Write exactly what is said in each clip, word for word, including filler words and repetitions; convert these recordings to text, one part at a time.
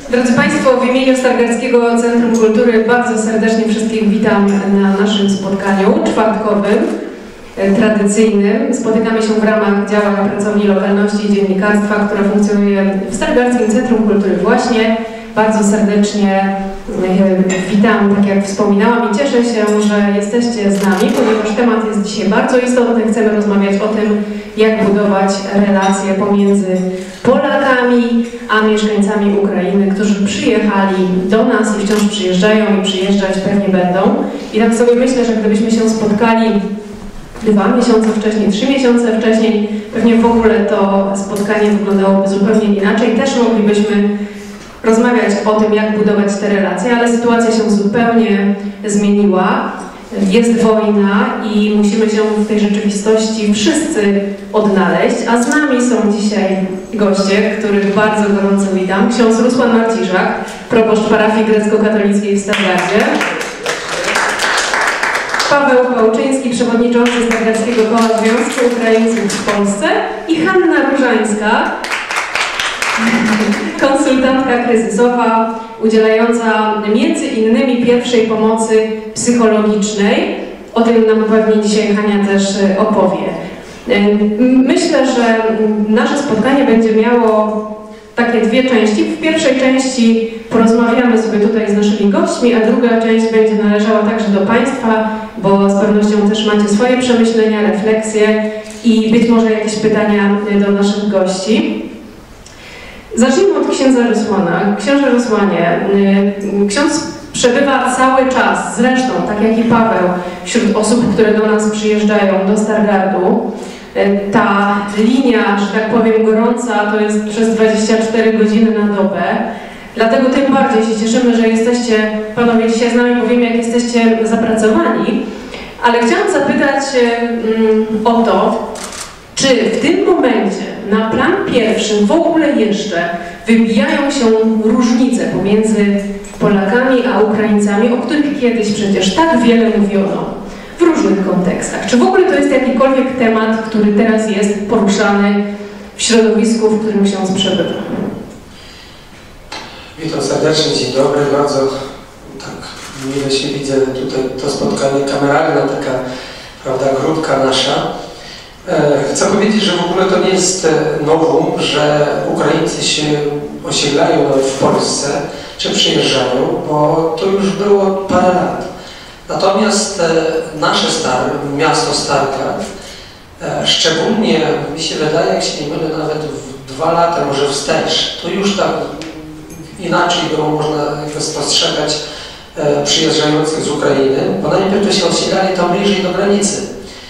Drodzy Państwo, w imieniu Stargardzkiego Centrum Kultury bardzo serdecznie wszystkich witam na naszym spotkaniu czwartkowym, tradycyjnym. Spotykamy się w ramach działań Pracowni Lokalności i Dziennikarstwa, która funkcjonuje w Stargardzkim Centrum Kultury właśnie. Bardzo serdecznie witam, tak jak wspominałam, i cieszę się, że jesteście z nami, ponieważ temat jest dzisiaj bardzo istotny. Chcemy rozmawiać o tym, jak budować relacje pomiędzy Polakami a mieszkańcami Ukrainy, którzy przyjechali do nas i wciąż przyjeżdżają i przyjeżdżać pewnie będą. I tak sobie myślę, że gdybyśmy się spotkali dwa miesiące wcześniej, trzy miesiące wcześniej, pewnie w ogóle to spotkanie wyglądałoby zupełnie inaczej. Też moglibyśmy rozmawiać o tym, jak budować te relacje, ale sytuacja się zupełnie zmieniła. Jest wojna i musimy się w tej rzeczywistości wszyscy odnaleźć, a z nami są dzisiaj goście, których bardzo gorąco witam. Ksiądz Rusłan Marciszak, proboszcz parafii grecko-katolickiej w Stargardzie. Paweł Pałczyński, przewodniczący Stargardzkiego Koła Związku Ukraińców w Polsce i Hanna Różańska, konsultantka kryzysowa, udzielająca między innymi pierwszej pomocy psychologicznej. O tym nam pewnie dzisiaj Hania też opowie. Myślę, że nasze spotkanie będzie miało takie dwie części. W pierwszej części porozmawiamy sobie tutaj z naszymi gośćmi, a druga część będzie należała także do Państwa, bo z pewnością też macie swoje przemyślenia, refleksje i być może jakieś pytania do naszych gości. Zacznijmy od księdza Rusłana. Księże Rusłanie, ksiądz przebywa cały czas, zresztą tak jak i Paweł, wśród osób, które do nas przyjeżdżają do Stargardu. Ta linia, że tak powiem, gorąca to jest przez dwadzieścia cztery godziny na dobę. Dlatego tym bardziej się cieszymy, że jesteście, panowie, dzisiaj z nami, powiem, jak jesteście zapracowani. Ale chciałam zapytać um, o to, czy w tym momencie na plan pierwszy w ogóle jeszcze wybijają się różnice pomiędzy Polakami a Ukraińcami, o których kiedyś przecież tak wiele mówiono w różnych kontekstach. Czy w ogóle to jest jakikolwiek temat, który teraz jest poruszany w środowisku, w którym ksiądz przebywa? Witam serdecznie, dzień dobry. Bardzo tak miło się widzę tutaj, to spotkanie kameralne, taka, prawda, grupka nasza. Chcę powiedzieć, że w ogóle to nie jest nowum, że Ukraińcy się osiedlają nawet w Polsce, czy przyjeżdżają, bo to już było parę lat. Natomiast nasze star, miasto Stargard, szczególnie mi się wydaje, jak się nie mylę, nawet w dwa lata może wstecz, to już tak inaczej było można spostrzegać przyjeżdżających z Ukrainy, bo najpierw to się osiedlali tam bliżej do granicy.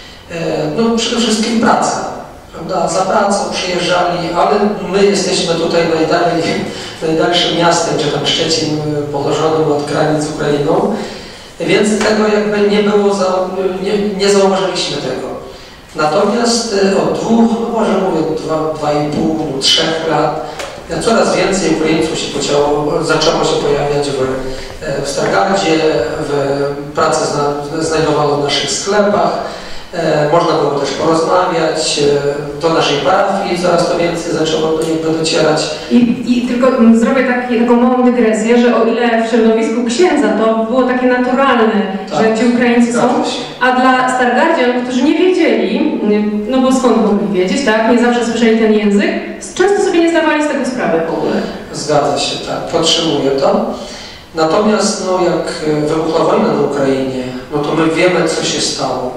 No przede wszystkim praca, prawda? Za pracą przyjeżdżali, ale my jesteśmy tutaj najdalej, najdalszym miastem, czy tam Szczecin, położonym od granic z Ukrainą, więc tego jakby nie było, nie, nie zauważyliśmy tego. Natomiast od dwóch, no może mówię, dwa, dwa i pół, trzech lat, coraz więcej Ukraińców się pociało, zaczęło się pojawiać w, w Stargardzie, w pracy zna, znajdowało w naszych sklepach. Można było też porozmawiać, do naszej parafii coraz to więcej zaczęło do niego docierać. I, I tylko zrobię taki, taką małą dygresję, że o ile w środowisku księdza to było takie naturalne, tak, że ci Ukraińcy są, a dla Stargardzian, którzy nie wiedzieli, no bo skąd mogli wiedzieć, tak, nie zawsze słyszeli ten język, często sobie nie zdawali z tego sprawy w ogóle. Zgadza się, tak, podtrzymuję to. Natomiast no, jak wybuchła wojna na Ukrainie, no to my wiemy, co się stało.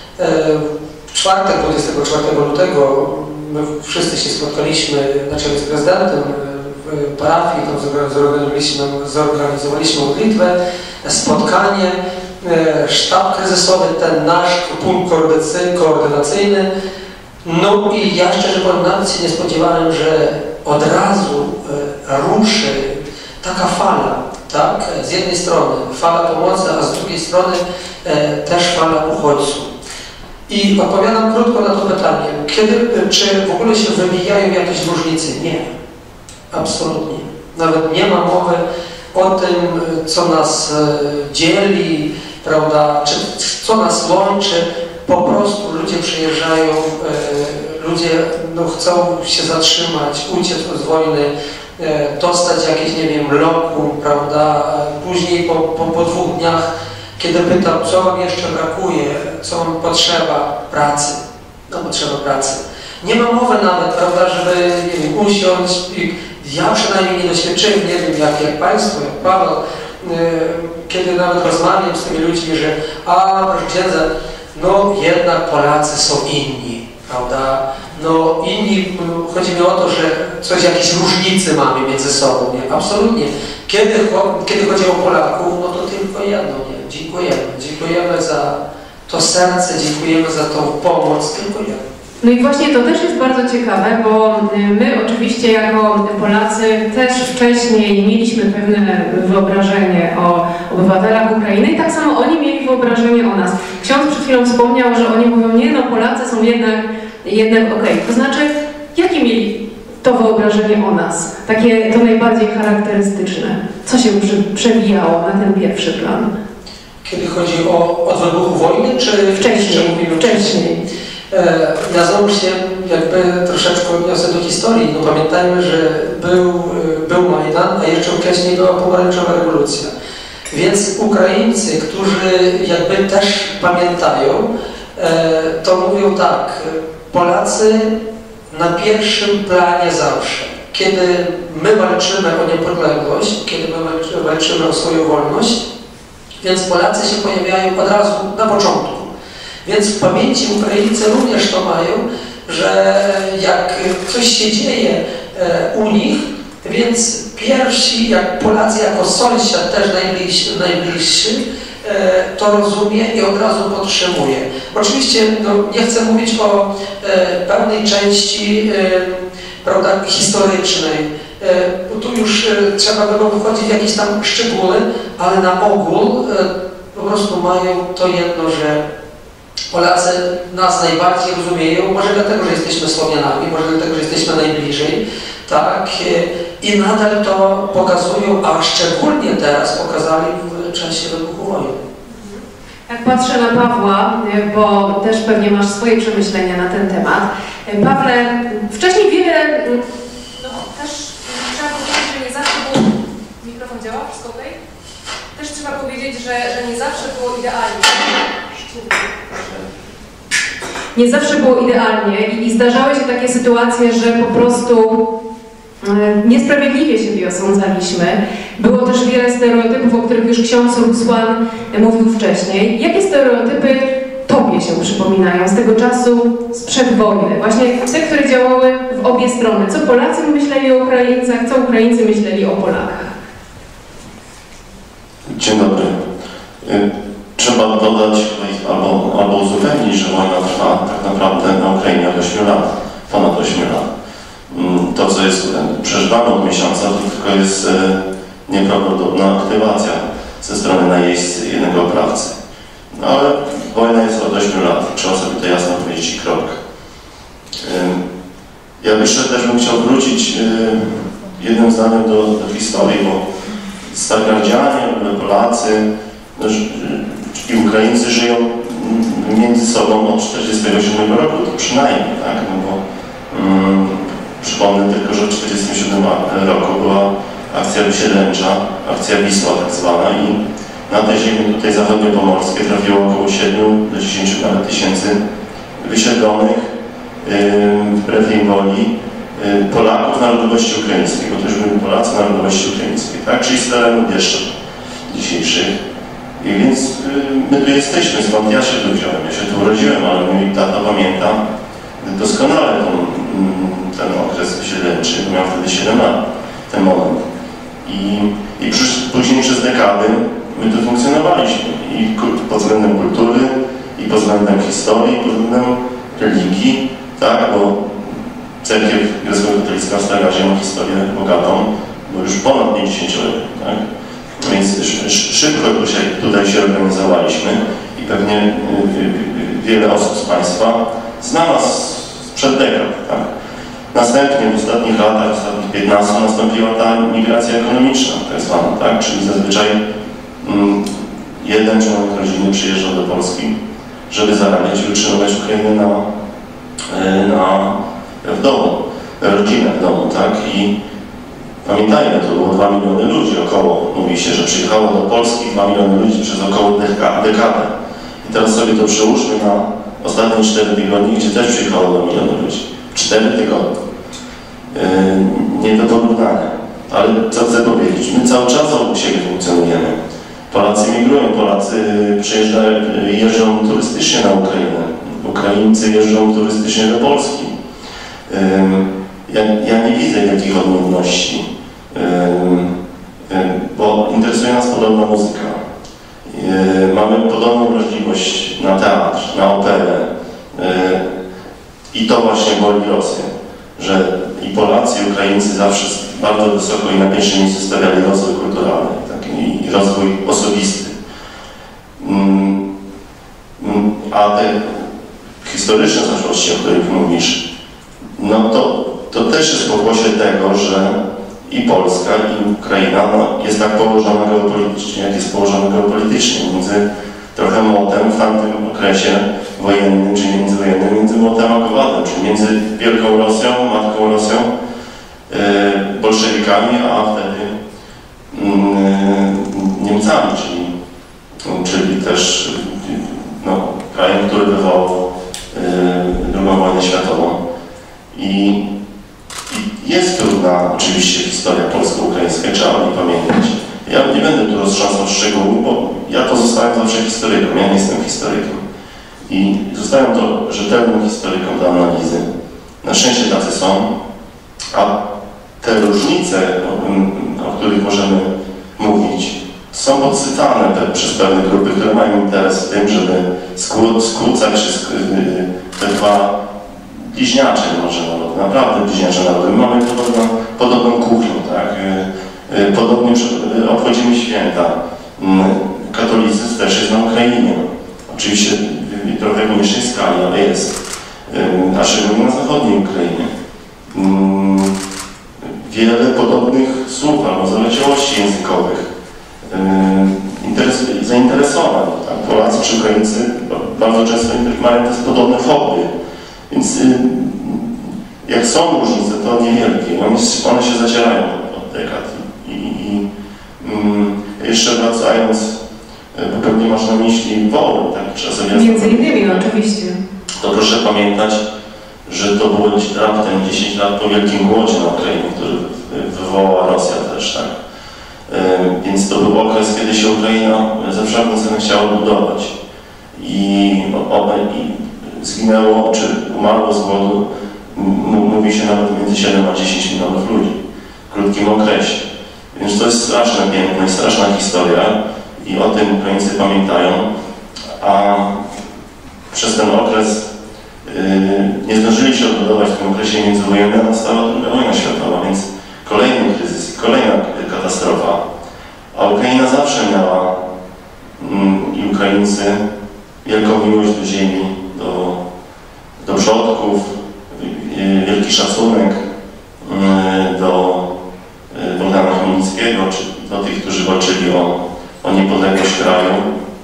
W czwartek, dwudziestego czwartego lutego, my wszyscy się spotkaliśmy na czele z prezydentem w parafii, tam zorganizowaliśmy, zorganizowaliśmy modlitwę, spotkanie, sztab kryzysowy, ten nasz punkt koordynacyjny. No i ja szczerze powiem, nawet się nie spodziewałem, że od razu ruszy taka fala, tak? Z jednej strony fala pomocy, a z drugiej strony też fala uchodźców. I odpowiadam krótko na to pytanie, kiedy, czy w ogóle się wybijają jakieś różnice? Nie, absolutnie. Nawet nie ma mowy o tym, co nas dzieli, prawda, czy co nas łączy. Po prostu ludzie przyjeżdżają, ludzie no, chcą się zatrzymać, uciec od wojny, dostać jakieś, nie wiem, lokum, prawda, później po, po, po dwóch dniach, kiedy pytam, co wam jeszcze brakuje, co wam potrzeba pracy, no potrzeba pracy. Nie ma mowy nawet, prawda, żeby, nie wiem, usiąść, ja przynajmniej nie doświadczyłem, nie wiem, jak, jak Państwo, jak Paweł, kiedy nawet rozmawiam z tymi ludźmi, że a, proszę księdza, no jednak Polacy są inni, prawda? No inni, chodzi mi o to, że coś, jakieś różnice mamy między sobą, nie? Absolutnie. Kiedy, kiedy chodzi o Polaków, no to tylko jedno, nie? Dziękujemy. Dziękujemy za to serce, dziękujemy za tą pomoc, tylko jedno. No i właśnie to też jest bardzo ciekawe, bo my oczywiście jako Polacy też wcześniej mieliśmy pewne wyobrażenie o obywatelach Ukrainy i tak samo oni mieli wyobrażenie o nas. Ksiądz przed chwilą wspomniał, że oni mówią, nie no, Polacy są jednak, jednak okej. Okay. To znaczy, jakie mieli to wyobrażenie o nas? Takie to najbardziej charakterystyczne. Co się przewijało na ten pierwszy plan? Kiedy chodzi o od wybuchu wojny, czy wcześniej? Mówimy wcześniej. wcześniej. Ja znowu się jakby troszeczkę odniosę do historii. No pamiętajmy, że był, był Majdan, a jeszcze wcześniej była pomarańczowa rewolucja. Więc Ukraińcy, którzy jakby też pamiętają, to mówią tak, Polacy na pierwszym planie zawsze. Kiedy my walczymy o niepodległość, kiedy my walczymy o swoją wolność, więc Polacy się pojawiają od razu na początku. Więc w pamięci Ukraińcy również to mają, że jak coś się dzieje u nich, więc pierwsi, jak Polacy jako sąsiad też najbliższy, najbliższy to rozumie i od razu podtrzymuje. Oczywiście no, nie chcę mówić o pełnej części prawda, historycznej, bo tu już trzeba by było wychodzić w jakieś tam szczegóły, ale na ogół po prostu mają to jedno, że Polacy nas najbardziej rozumieją, może dlatego, że jesteśmy Słowianami, może dlatego, że jesteśmy najbliżej, tak, i nadal to pokazują, a szczególnie teraz pokazali w czasie wybuchu wojny. Jak patrzę na Pawła, bo też pewnie masz swoje przemyślenia na ten temat. Pawle, wcześniej wiele, no też trzeba powiedzieć, że nie zawsze było, mikrofon działa, wszystko okej? Też trzeba powiedzieć, że, że nie zawsze było idealnie. Nie zawsze było idealnie i, i zdarzały się takie sytuacje, że po prostu e, niesprawiedliwie siebie osądzaliśmy. Było też wiele stereotypów, o których już ksiądz Rusłan mówił wcześniej. Jakie stereotypy Tobie się przypominają z tego czasu, sprzed wojny? Właśnie te, które działały w obie strony. Co Polacy myśleli o Ukraińcach, co Ukraińcy myśleli o Polakach? Dzień dobry. Trzeba dodać albo, albo uzupełnić, że wojna trwa tak naprawdę na Ukrainie od ośmiu lat, ponad ośmiu lat. To, co jest przeżywane od miesiąca, to tylko jest nieprawdopodobna aktywacja ze strony najeźdźcy jednego oprawcy. No ale wojna jest od ośmiu lat, trzeba sobie to jasno powiedzieć i kropka. Ja jeszcze też bym chciał wrócić jednym zdaniem do, do historii, bo Starogardzianie, Polacy no, i Ukraińcy żyją między sobą od tysiąc dziewięćset czterdziestego siódmego roku, to przynajmniej, tak? No bo mm, przypomnę tylko, że w tysiąc dziewięćset czterdziestym siódmym roku była akcja wysiedleńcza, akcja Wisła tak zwana i na tej ziemi tutaj zachodniopomorskiej trafiło około siedmiu do dziesięciu nawet tysięcy wysiedlonych yy, wbrew jej woli yy, Polaków narodowości ukraińskiej, bo to już byli Polacy narodowości ukraińskiej, tak? Czyli z terenów Bieszczad dzisiejszych. I więc y, my tu jesteśmy, stąd ja się tu wziąłem, ja się tu urodziłem, ale mój tata pamięta doskonale ten, ten okres wysiedleńczy, bo miał wtedy siedem lat, ten moment. I, i przysz, później przez dekady my tu funkcjonowaliśmy i pod względem kultury, i pod względem historii, i pod względem religii, tak, bo cerkiew grecko-katolicka w Starogardzie ma historię bogatą, bo już ponad pięćdziesięcioletnią, tak? Więc szybko tutaj się organizowaliśmy i pewnie wiele osób z Państwa zna nas sprzed dekad. Tak? Następnie w ostatnich latach, w ostatnich piętnastu nastąpiła ta migracja ekonomiczna, tak zwana, tak? Czyli zazwyczaj mm, jeden członek rodziny przyjeżdżał do Polski, żeby zarabiać i utrzymywać Ukrainę na, na, w domu, rodzinę w domu, tak? I Pamiętajmy, to było dwa miliony ludzi około. Mówi się, że przyjechało do Polski dwa miliony ludzi przez około dekadę. I teraz sobie to przełóżmy na ostatnie cztery tygodnie, gdzie też przyjechało dwa miliony ludzi. cztery tygodnie. Yy, nie do porównania. Ale co chcę powiedzieć? My cały czas obok siebie funkcjonujemy. Polacy migrują, Polacy przyjeżdżają, jeżdżą turystycznie na Ukrainę. Ukraińcy jeżdżą turystycznie do Polski. Yy, ja, ja nie widzę takich odmienności, yy, yy, bo interesuje nas podobna muzyka. Yy, mamy podobną wrażliwość na teatr, na operę. Yy, I to właśnie boli Rosję, że i Polacy, i Ukraińcy zawsze bardzo wysoko i na pierwszym miejscu stawiali rozwój kulturalny, tak, i rozwój osobisty. Mm, mm, a te historyczne zaszłości, o których mówisz, no to, to też jest pokłosie tego, że i Polska, i Ukraina no, jest tak położona geopolitycznie, jak jest położona geopolitycznie, między trochę młotem w tamtym okresie wojennym, czy międzywojennym, między młotem a kowadłem, czyli między Wielką Rosją, Matką Rosją, yy, bolszewikami, a wtedy yy, Niemcami, czyli, czyli też yy, no, krajem, który wywołał yy, drugą wojnę światową. I, I jest trudna oczywiście historia polsko-ukraińska, trzeba o niej pamiętać. Ja nie będę tu roztrząsał szczegółów, bo ja pozostałem zawsze historykiem, ja nie jestem historykiem. I zostawiam to rzetelnym historykom do analizy. Na szczęście tacy są, a te różnice, o, o których możemy mówić, są podsycane przez pewne grupy, które mają interes w tym, żeby skłócać te dwa bliźniacze może narody, naprawdę bliźniacze narody. My mamy podobną, podobną kuchnię, tak? Podobnie obchodzimy święta. Katolicyzm też jest na Ukrainie. Oczywiście w trochę mniejszej skali, ale jest. A szczególnie na zachodniej Ukrainie. Wiele podobnych słów albo zaleciałości językowych. Zainteresowań. Tak? Polacy czy Ukraińcy bardzo często mają też podobne hobby. Więc jak są różnice, to niewielkie. One się zacierają od dekad. I, i um, jeszcze wracając, bo pewnie masz na myśli woły, tak? Czasem między innymi, no, oczywiście. To proszę pamiętać, że to było raptem dziesięć lat po Wielkim Głodzie na Ukrainie, który wywołała Rosja też, tak? Um, więc to był okres, kiedy się Ukraina ze wszelką cenę chciała budować. I, o, i zginęło, czy umarło z głodu, mówi się nawet między siedem a dziesięć milionów ludzi w krótkim okresie. Więc to jest straszne piękno i straszna historia i o tym Ukraińcy pamiętają, a przez ten okres yy, nie zdążyli się odbudować w tym okresie międzywojennym, nastała druga wojna światowa, więc kolejny kryzys, kolejna katastrofa. A Ukraina zawsze miała yy, i Ukraińcy wielką miłość do ziemi, do, do przodków, yy, wielki szacunek yy, do Bogdana Chmielnickiego, czy do tych, którzy walczyli o, o niepodległość kraju.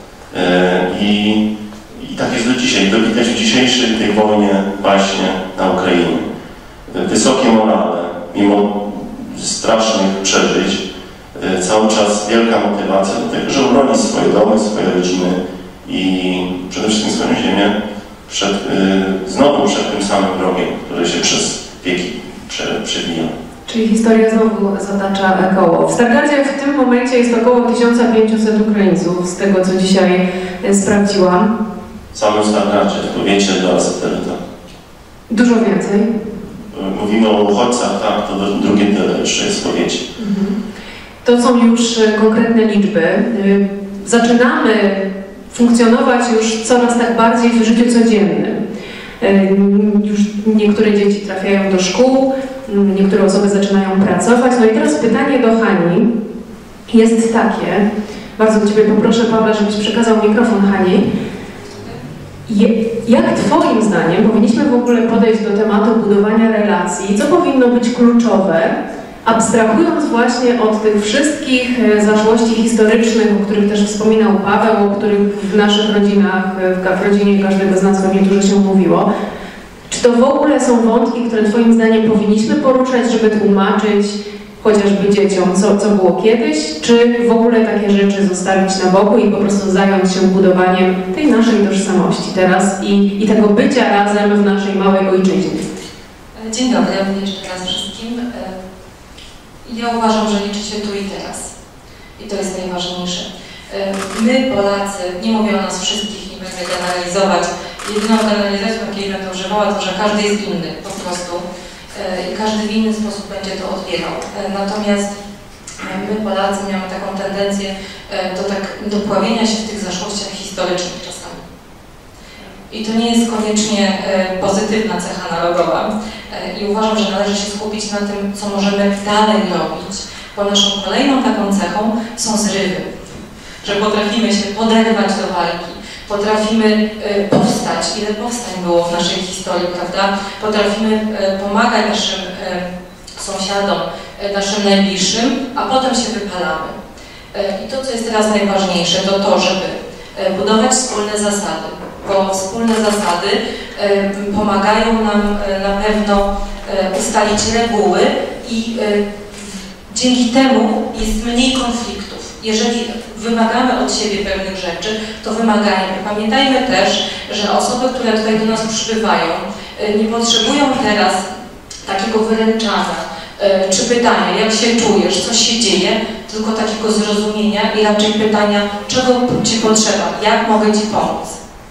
I, I tak jest do dzisiaj. To widać w dzisiejszej tej wojnie właśnie na Ukrainie. Wysokie morale, mimo strasznych przeżyć, cały czas wielka motywacja do tego, żeby bronić swoje domy, swoje rodziny i przede wszystkim swoją ziemię przed, znowu przed tym samym wrogiem, który się przez wieki prze, przewija. Czyli historia znowu zatacza koło. W Stargardzie w tym momencie jest około tysiąc pięćset Ukraińców, z tego co dzisiaj sprawdziłam. W samym Stargardzie, w powiecie do Aseteryta. Dużo więcej? Mówimy o uchodźcach, tak, to drugie tyle jeszcze jest w powiecie. Mhm. To są już konkretne liczby. Zaczynamy funkcjonować już coraz tak bardziej w życiu codziennym. Już niektóre dzieci trafiają do szkół, niektóre osoby zaczynają pracować. No i teraz pytanie do Hani jest takie, bardzo Ciebie poproszę, Pawle, żebyś przekazał mikrofon Hani. Jak Twoim zdaniem powinniśmy w ogóle podejść do tematu budowania relacji? Co powinno być kluczowe, abstrahując właśnie od tych wszystkich zaszłości historycznych, o których też wspominał Paweł, o których w naszych rodzinach, w rodzinie każdego z nas pewnie dużo się mówiło. Czy to w ogóle są wątki, które Twoim zdaniem powinniśmy poruszać, żeby tłumaczyć, chociażby dzieciom, co, co było kiedyś, czy w ogóle takie rzeczy zostawić na boku i po prostu zająć się budowaniem tej naszej tożsamości teraz i, i tego bycia razem w naszej małej ojczyźnie. Dzień dobry, jeszcze raz wszystkim. Ja uważam, że liczy się tu i teraz. I to jest najważniejsze. My, Polacy, nie mówię o nas wszystkich, nie będę generalizować. Jedyną generalizacją, jakiej będę używała, to że każdy jest inny po prostu. I każdy w inny sposób będzie to odbierał. Natomiast my, Polacy, mamy taką tendencję do, tak, do pławienia się w tych zaszłościach historycznych czasami. I to nie jest koniecznie pozytywna cecha narodowa. I uważam, że należy się skupić na tym, co możemy dalej robić, bo naszą kolejną taką cechą są zrywy. Że potrafimy się poderwać do walki, potrafimy powstać, ile powstań było w naszej historii, prawda? Potrafimy pomagać naszym sąsiadom, naszym najbliższym, a potem się wypalamy. I to, co jest teraz najważniejsze, to to, żeby budować wspólne zasady, bo wspólne zasady pomagają nam na pewno ustalić reguły i dzięki temu jest mniej konfliktów. Jeżeli wymagamy od siebie pewnych rzeczy, to wymagajmy. Pamiętajmy też, że osoby, które tutaj do nas przybywają, nie potrzebują teraz takiego wyręczania czy pytania, jak się czujesz, co się dzieje, tylko takiego zrozumienia i raczej pytania, czego Ci potrzeba, jak mogę Ci pomóc.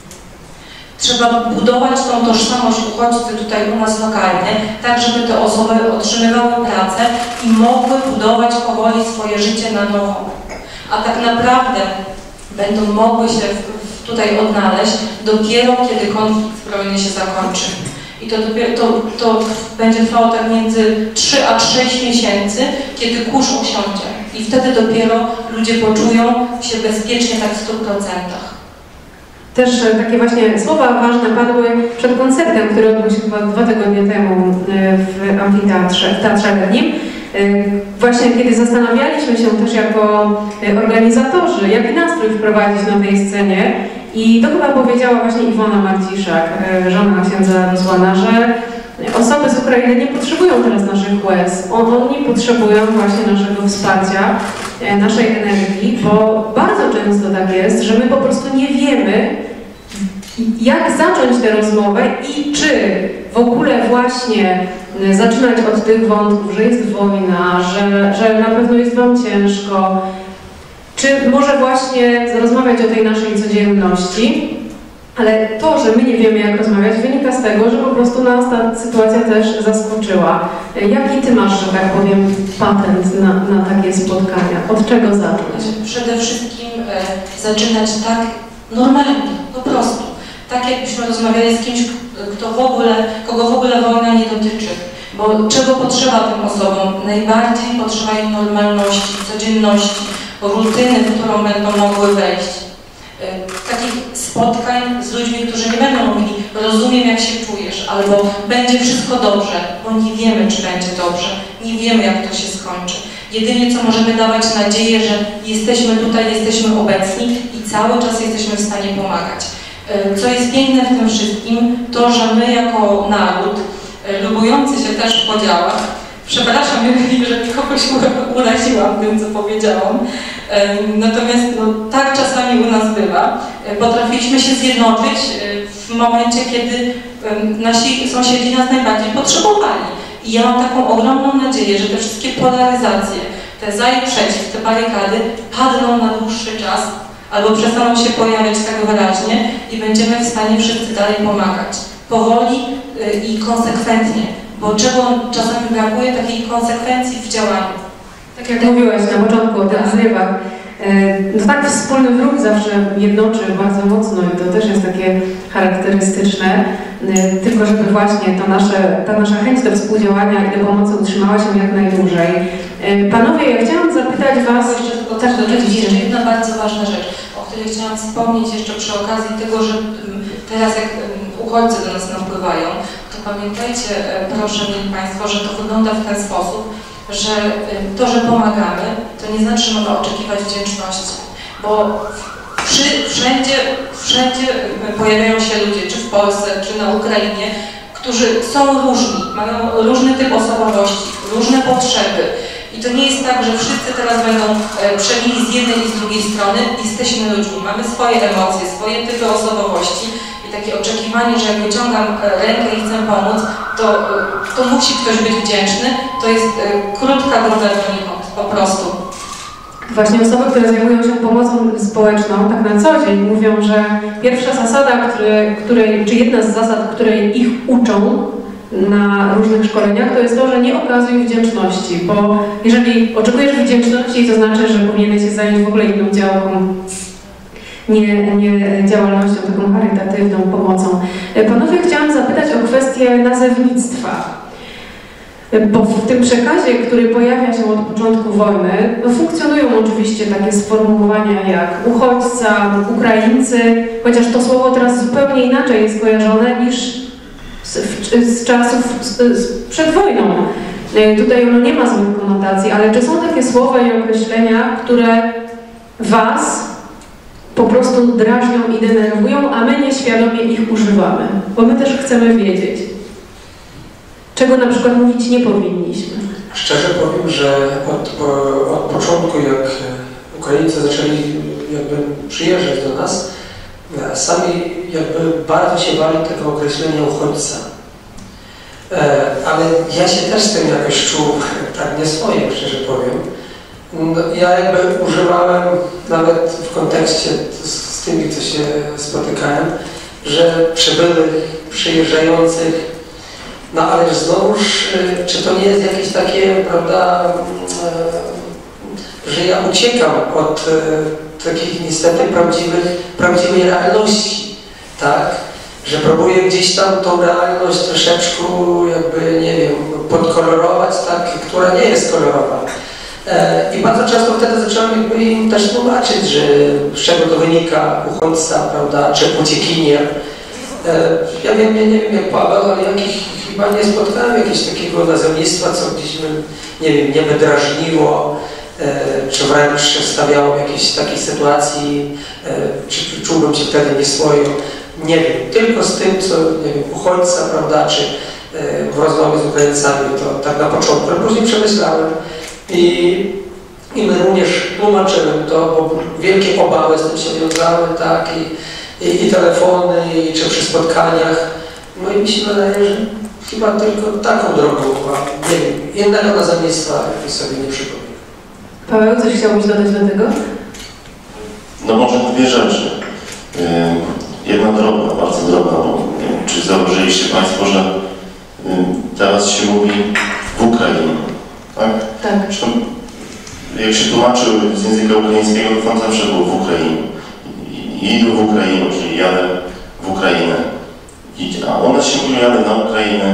Trzeba budować tą tożsamość uchodźcy tutaj u nas lokalnie, tak żeby te osoby otrzymywały pracę i mogły budować powoli swoje życie na nowo. A tak naprawdę będą mogły się tutaj odnaleźć dopiero, kiedy konflikt zbrojny się zakończy. I to, dopiero, to, to będzie trwało tak między trzy a sześć miesięcy, kiedy kurz osiądzie. I wtedy dopiero ludzie poczują się bezpiecznie tak w stu procentach. Też takie właśnie słowa ważne padły przed koncertem, który odbył się chyba dwa tygodnie temu w amfiteatrze, w Teatrze Letnim. Właśnie kiedy zastanawialiśmy się też jako organizatorzy, jaki nastrój wprowadzić na tej scenie, i to chyba powiedziała właśnie Iwona Marciszak, żona księdza Rusłana, że osoby z Ukrainy nie potrzebują teraz naszych łez, oni potrzebują właśnie naszego wsparcia, naszej energii, bo bardzo często tak jest, że my po prostu nie wiemy, jak zacząć tę rozmowę i czy w ogóle właśnie zaczynać od tych wątków, że jest wojna, że, że na pewno jest Wam ciężko, czy może właśnie rozmawiać o tej naszej codzienności, ale to, że my nie wiemy, jak rozmawiać, wynika z tego, że po prostu nas ta sytuacja też zaskoczyła. Jaki Ty masz, że tak powiem, patent na, na takie spotkania? Od czego zacząć? Przede wszystkim e, zaczynać tak normalnie, po prostu. Tak jakbyśmy rozmawiali z kimś, kto w ogóle, kogo w ogóle wojna nie dotyczy. Bo czego potrzeba tym osobom? Najbardziej potrzeba im normalności, codzienności, rutyny, w którą będą mogły wejść. Takich spotkań z ludźmi, którzy nie będą mówili, rozumiem, jak się czujesz, albo będzie wszystko dobrze, bo nie wiemy, czy będzie dobrze, nie wiemy, jak to się skończy. Jedynie co możemy dawać nadzieję, że jesteśmy tutaj, jesteśmy obecni i cały czas jesteśmy w stanie pomagać. Co jest piękne w tym wszystkim, to, że my jako naród, lubujący się też w podziałach, przepraszam, jeżeli kogoś uraziłam tym, co powiedziałam, natomiast no, tak czasami u nas bywa. Potrafiliśmy się zjednoczyć w momencie, kiedy nasi sąsiedzi nas najbardziej potrzebowali. I ja mam taką ogromną nadzieję, że te wszystkie polaryzacje, te za i przeciw, te barykady padną na dłuższy czas, albo przestaną się pojawiać tak wyraźnie i będziemy w stanie wszyscy dalej pomagać. Powoli i konsekwentnie, bo czego czasami brakuje, takiej konsekwencji w działaniu. Tak jak mówiłaś na początku o tych zrywach, no tak wspólny wróg zawsze jednoczy bardzo mocno i to też jest takie charakterystyczne, tylko żeby właśnie to nasze, ta nasza chęć do współdziałania i do pomocy utrzymała się jak najdłużej. Panowie, ja chciałam zapytać Was... Jeszcze tylko tak, jeszcze jedna bardzo ważna rzecz, o której chciałam wspomnieć jeszcze przy okazji tego, że teraz jak uchodźcy do nas napływają, to pamiętajcie, proszę mieli Państwo, że to wygląda w ten sposób, że to, że pomagamy, to nie znaczy, że mamy oczekiwać wdzięczności, bo przy, wszędzie, wszędzie pojawiają się ludzie, czy w Polsce, czy na Ukrainie, którzy są różni, mają różny typ osobowości, różne potrzeby I to nie jest tak, że wszyscy teraz będą przemili z jednej i z drugiej strony. Jesteśmy ludźmi, mamy swoje emocje, swoje typy osobowości i takie oczekiwanie, że jak wyciągam rękę i chcę pomóc, to, to musi ktoś być wdzięczny. To jest krótka droga donikąd, po prostu. Właśnie osoby, które zajmują się pomocą społeczną, tak na co dzień mówią, że pierwsza zasada, który, której, czy jedna z zasad, której ich uczą na różnych szkoleniach, to jest to, że nie okazuj wdzięczności, bo jeżeli oczekujesz wdzięczności, to znaczy, że powinieneś się zająć w ogóle inną działką, nie, nie działalnością taką charytatywną, pomocą. Panowie, chciałam zapytać o kwestię nazewnictwa. Bo w tym przekazie, który pojawia się od początku wojny, no funkcjonują oczywiście takie sformułowania jak uchodźca, Ukraińcy, chociaż to słowo teraz zupełnie inaczej jest kojarzone niż z, z czasów z, z, przed wojną. Tutaj ono nie ma złych konotacji, ale czy są takie słowa i określenia, które was po prostu drażnią i denerwują, a my nieświadomie ich używamy? Bo my też chcemy wiedzieć, czego na przykład mówić nie powinniśmy. Szczerze powiem, że od, od początku, jak Ukraińcy zaczęli jakby przyjeżdżać do nas, sami jakby bardzo się bali tego określenia uchodźca. Ale ja się też z tym jakoś czuł tak nieswoje, szczerze powiem. Ja jakby używałem nawet w kontekście z, z tymi, co się spotykałem, że przybyłych, przyjeżdżających. No ale znowuż, czy to nie jest jakieś takie, prawda, że ja uciekam od takich niestety prawdziwych, prawdziwej realności, tak? Że próbuję gdzieś tam tą realność troszeczkę jakby, nie wiem, podkolorować, tak, która nie jest kolorowa. I bardzo często wtedy zacząłem jakby im też tłumaczyć, że z czego to wynika uchodźca, prawda, czy uciekinier. Ja wiem, ja nie wiem jak Paweł, ale jakich chyba nie spotkałem jakiegoś takiego nazewnictwa, co gdzieś by, nie wiem, nie by drażniło, czy wręcz stawiało w jakiejś takiej sytuacji, czy czułbym się wtedy nieswojo. Nie wiem, tylko z tym, co, nie wiem, uchodźca, prawda, czy w rozmowie z Ukraińcami, to tak na początku, ale później przemyślałem i, i my również tłumaczyłem to, bo wielkie obawy z tym się wiązały, tak, i, i, i telefony, i czy przy spotkaniach. No i mi się wydaje, że chyba tylko taką drogą, nie wiem, innego nazewnictwa sobie nie przypomnę. Paweł, coś chciałbyś dodać do tego? No może dwie rzeczy. Jedna drobna, bardzo drobna, bo nie wiem, czy zauważyliście Państwo, że teraz się mówi w Ukrainie, tak? Tak. Zresztą, jak się tłumaczył z języka ukraińskiego, to tam zawsze było w Ukrainie. Idę w Ukrainę, czyli jadę w Ukrainę. A u nas się mówi, jadę na Ukrainę,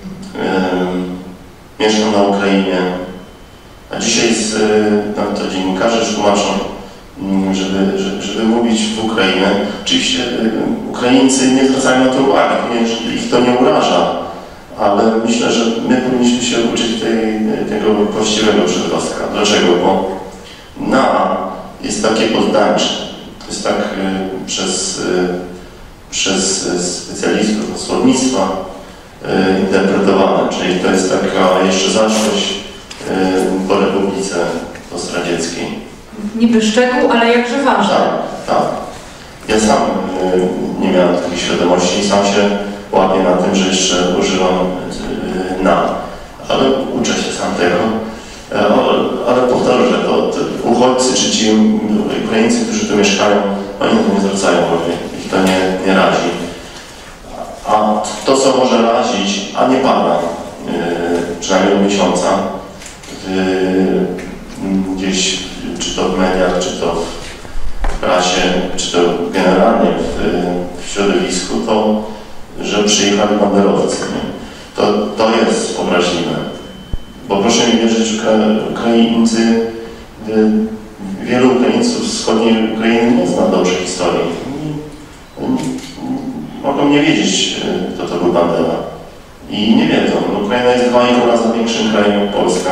yy, mieszkam na Ukrainie. A dzisiaj z, nawet to dziennikarze już tłumaczą, żeby, żeby, żeby mówić w Ukrainę. Oczywiście Ukraińcy nie zwracają na to uwagi, nie, ich to nie uraża, ale myślę, że my powinniśmy się uczyć tej, tego właściwego przedrostka. Dlaczego? Bo na jest takie poddańcze. To jest tak y, przez, y, przez specjalistów słownictwa y, interpretowane, czyli to jest taka jeszcze zaszłość y, po Republice Postradzieckiej. Niby szczegół, ale jakże ważny. Tak, tak. Ja sam y, nie miałem takiej świadomości i sam się łapię na tym, że jeszcze używam y, na, ale uczę się sam tego. Ale, ale powtarzam, że to, to uchodźcy czy ci Ukraińcy, którzy tu mieszkają, oni to nie zwracają uwagi, ich to nie, nie razi. A to, co może razić, a nie pada, yy, przynajmniej od miesiąca, yy, gdzieś, czy to w mediach, czy to w prasie, czy to generalnie w, w środowisku, to, że przyjechali banderowcy. Nie? To, to jest obraźliwe. Bo proszę mi wierzyć, Ukraińcy, wielu Ukraińców z wschodniej Ukrainy nie zna dobrze historii. Oni mogą nie wiedzieć, kto to był Bandera. I nie wiedzą. Ukraina jest dwa i pół razy większym krajem niż Polska.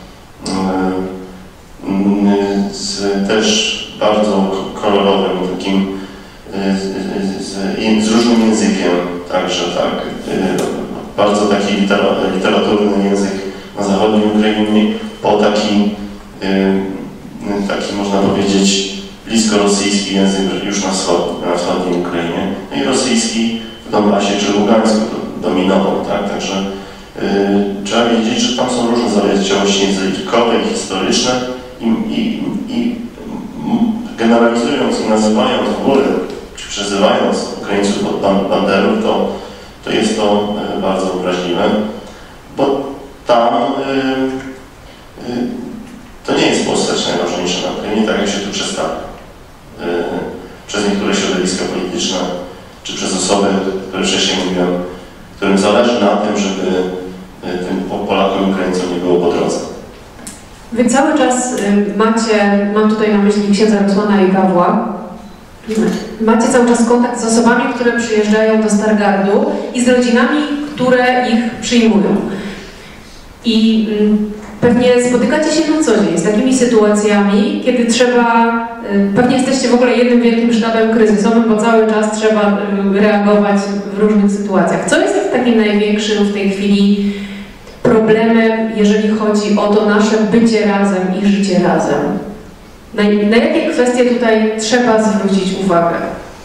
Z też bardzo kolorowym, takim z, z różnym językiem. Także tak, bardzo taki literaturny język na zachodniej Ukrainie po taki, taki można powiedzieć, blisko rosyjski język już na, wschod, na wschodniej Ukrainie. No i rosyjski w Donbasie czy Lugańsku dominował, tak? Także yy, trzeba wiedzieć, że tam są różne zależności językowe i historyczne i, i, i generalizując i nazywając w ogóle, czy przezywając Ukraińców od banderów, to, to jest to yy, bardzo obraźliwe, bo tam yy, yy, to nie jest postać najważniejsza na Ukrainie, tak jak się tu przedstawia. Yy, przez niektóre środowiska polityczne, czy przez osoby, które wcześniej mówiłem, którym zależy na tym, żeby yy, tym Polakom i Ukraińcom nie było po drodze. Wy cały czas yy, macie, mam tutaj na myśli księdza Rusłana i Pawła, macie cały czas kontakt z osobami, które przyjeżdżają do Stargardu i z rodzinami, które ich przyjmują. I yy, pewnie spotykacie się na co dzień z takimi sytuacjami, kiedy trzeba, pewnie jesteście w ogóle jednym wielkim sztabem kryzysowym, bo cały czas trzeba reagować w różnych sytuacjach. Co jest takim największym w tej chwili problemem, jeżeli chodzi o to nasze bycie razem i życie razem? Na, na jakie kwestie tutaj trzeba zwrócić uwagę?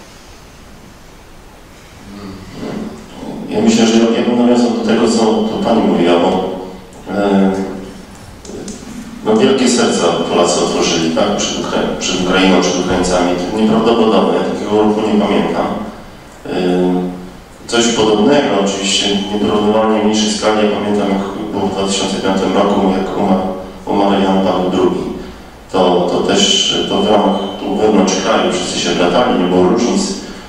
Ja myślę, że ja bym nawiązał do tego, co to Pani mówiła, bo e, no, wielkie serca Polacy otworzyli, tak, przed, Ukra przed Ukrainą, przed Ukraińcami. To nieprawdopodobne, ja takiego ruchu nie pamiętam. Yy, coś podobnego, oczywiście nieporównywalnie mniejszej skali, ja pamiętam, jak było w dwa tysiące piątym roku, jak umarł, umarł Jan Paweł drugi. To, to też to w ramach tu wewnątrz kraju wszyscy się bratali, nie było różnic.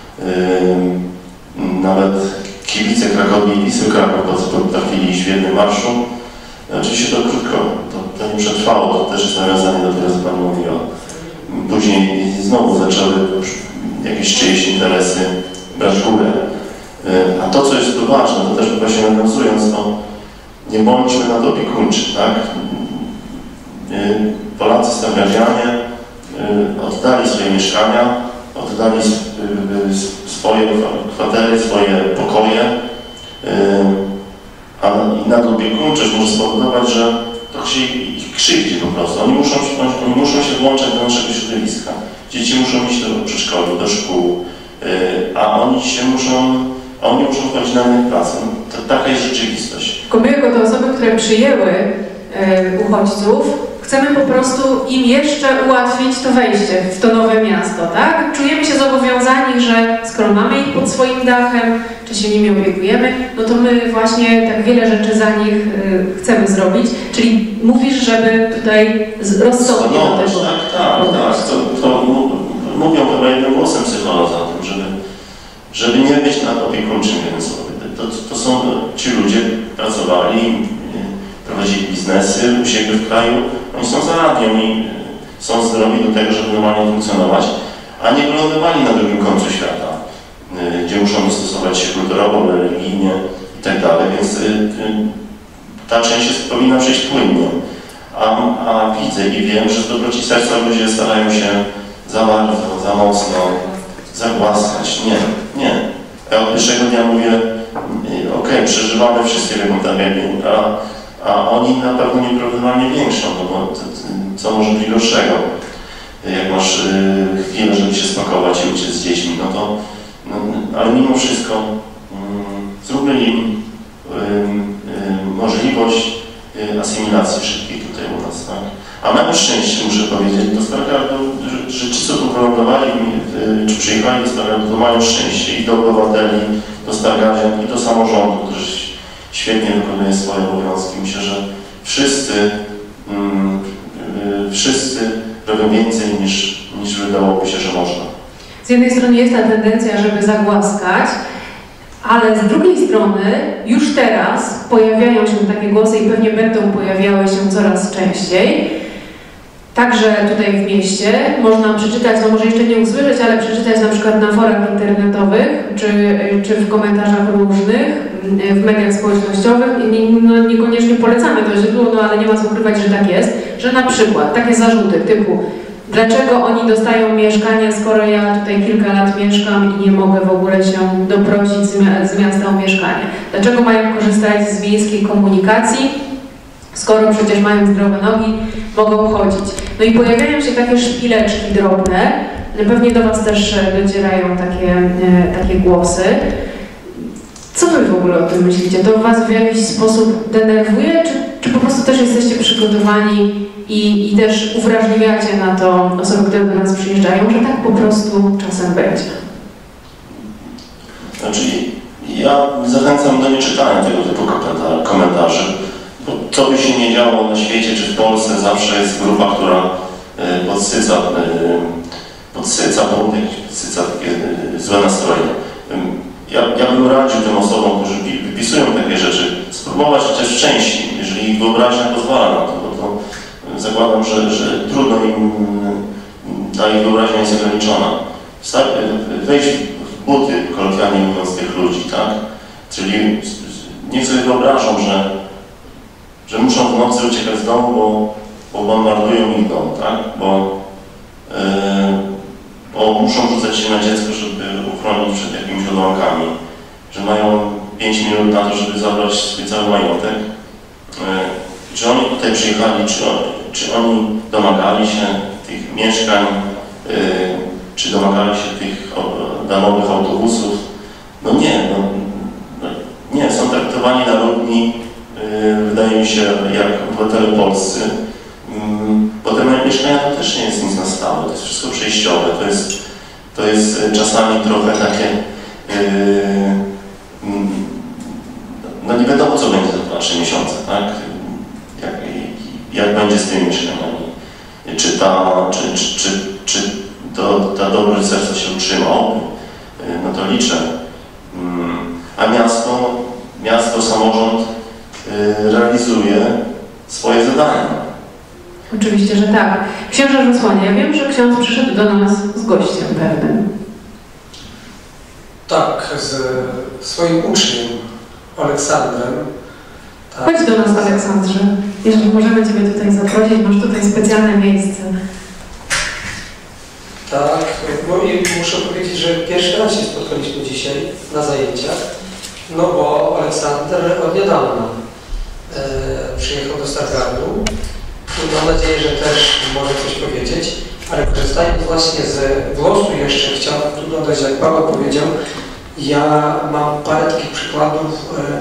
Yy, nawet kibice Krakowi i Wisły Kraków potrafili iść w jednym marszu. Oczywiście to krótko, to, to nie przetrwało, to też jest nawiązanie do tego, co Pani mówiła. Później znowu zaczęły jakieś czyjeś interesy brać górę. A to, co jest tu ważne, to też właśnie nawiązując, to nie bądźmy nadopiekuńczy, tak? Polacy stawiadzianie oddali swoje mieszkania, oddali swoje kwatery, swoje pokoje, a nadopiekuńczość może spowodować, że to się ich krzywdzi po prostu. Oni muszą, oni muszą się włączać do naszego środowiska. Dzieci muszą iść do przedszkoli, do szkół, a oni się muszą, a oni muszą chodzić na inne prace. No, taka jest rzeczywistość. Tylko my, jako te osoby, które przyjęły e, uchodźców, chcemy po prostu im jeszcze ułatwić to wejście w to nowe miasto, tak? Czujemy się zobowiązani, że skoro mamy ich pod swoim dachem, czy się nimi opiekujemy, no to my właśnie tak wiele rzeczy za nich y, chcemy zrobić. Czyli mówisz, żeby tutaj rozsądnie do tego tak, tak, tak. To, to mówią chyba jednym głosem psycholodzy o tym, żeby, żeby nie być nadopiekuńczym jednym słowem. To, to, to są ci ludzie, pracowali, prowadzili biznesy u siebie w kraju, oni są zaradni, oni są zdrowi do tego, żeby normalnie funkcjonować, a nie wylądowali na drugim końcu świata, gdzie muszą dostosować się kulturowo, religijnie i tak dalej, więc ta część jest, powinna przejść płynnie. A, a widzę i wiem, że z dobroci serca ludzie starają się za bardzo, za mocno zagłaskać. Nie, nie. Ja od pierwszego dnia mówię, okej, okay, przeżywamy wszystkie taką tragedię, a a oni na pewno nieporównywalnie większą, no bo to, to, co może być gorszego. Jak masz y, chwilę, żeby się spakować i uciec z dziećmi, no to, no, ale mimo wszystko y, zróbmy im y, y, możliwość y, asymilacji szybkiej tutaj u nas, tak? A mamy szczęście, muszę powiedzieć, do Stargardu, że, że ci, co tu wylądowali, y, czy przyjechali do Stargardu, to mają szczęście i do obywateli, do Stargardzian i do samorządu, którzy świetnie wykonuje swoje obowiązki. Myślę, że wszyscy, mm, yy, wszyscy robią więcej niż, niż wydawałoby się, że można. Z jednej strony jest ta tendencja, żeby zagłaskać, ale z drugiej strony już teraz pojawiają się takie głosy i pewnie będą pojawiały się coraz częściej. Także tutaj w mieście można przeczytać, no może jeszcze nie usłyszeć, ale przeczytać na przykład na forach internetowych, czy, czy w komentarzach różnych, w mediach społecznościowych, no, niekoniecznie polecamy to źródło, no ale nie ma co ukrywać, że tak jest, że na przykład takie zarzuty typu dlaczego oni dostają mieszkanie, skoro ja tutaj kilka lat mieszkam i nie mogę w ogóle się doprosić z, mia z miasta o mieszkanie? Dlaczego mają korzystać z wiejskiej komunikacji, skoro przecież mają zdrowe nogi, mogą chodzić. No i pojawiają się takie szpileczki drobne, pewnie do Was też docierają takie, takie głosy. Co Wy w ogóle o tym myślicie? To Was w jakiś sposób denerwuje, czy, czy po prostu też jesteście przygotowani i, i też uwrażliwiacie na to osoby, które do nas przyjeżdżają, że tak po prostu czasem będzie? Znaczy, ja zachęcam do nieczytania tego typu komentarzy, bo co by się nie działo na świecie czy w Polsce, zawsze jest grupa, która podsyca, podsyca bunt, podsyca takie złe nastroje. Ja, ja bym radził tym osobom, którzy wypisują takie rzeczy, spróbować chociaż w części, jeżeli ich wyobraźnia pozwala na to, bo to zakładam, że, że trudno im, ta ich wyobraźnia jest ograniczona. Wejść w buty, kolokwialnie mówiąc, tych ludzi, tak? Czyli niech sobie wyobrażą, że, że muszą w nocy uciekać z domu, bo, bo bombardują ich dom, tak? Bo, yy, bo muszą rzucać się na dziecko, żeby uchronić przed jakimiś odłamkami, że mają pięć minut na to, żeby zabrać swój cały majątek. Yy, czy oni tutaj przyjechali, czy, czy oni domagali się tych mieszkań, yy, czy domagali się tych darmowych autobusów? No nie, no, no, nie, są traktowani na równi, yy, wydaje mi się, jak obywatele polscy. Bo te mieszkania to też nie jest nic na stałe, to jest wszystko przejściowe, to jest, to jest czasami trochę takie, yy, no nie wiadomo co będzie za dwa trzy miesiące, tak? Jak, jak będzie z tymi mieszkaniami? Czy ta, czy, czy, czy, czy to, ta dobry serce się utrzymał? Yy, no to liczę. Yy, a miasto, miasto, samorząd yy, realizuje swoje zadania. Oczywiście, że tak. Księże Rusłanie, ja wiem, że ksiądz przyszedł do nas z gościem pewnym. Tak, z swoim uczniem, Aleksandrem. Tak. Chodź do nas, Aleksandrze. Jeżeli możemy Ciebie tutaj zaprosić, masz tutaj specjalne miejsce. Tak, no i muszę powiedzieć, że pierwszy raz się spotkaliśmy dzisiaj na zajęciach, no bo Aleksander od niedawna e, przyjechał do Stargardu. Mam nadzieję, że też może coś powiedzieć, ale korzystając właśnie z głosu jeszcze chciałbym tu dodać, jak Paweł powiedział, ja mam parę takich przykładów,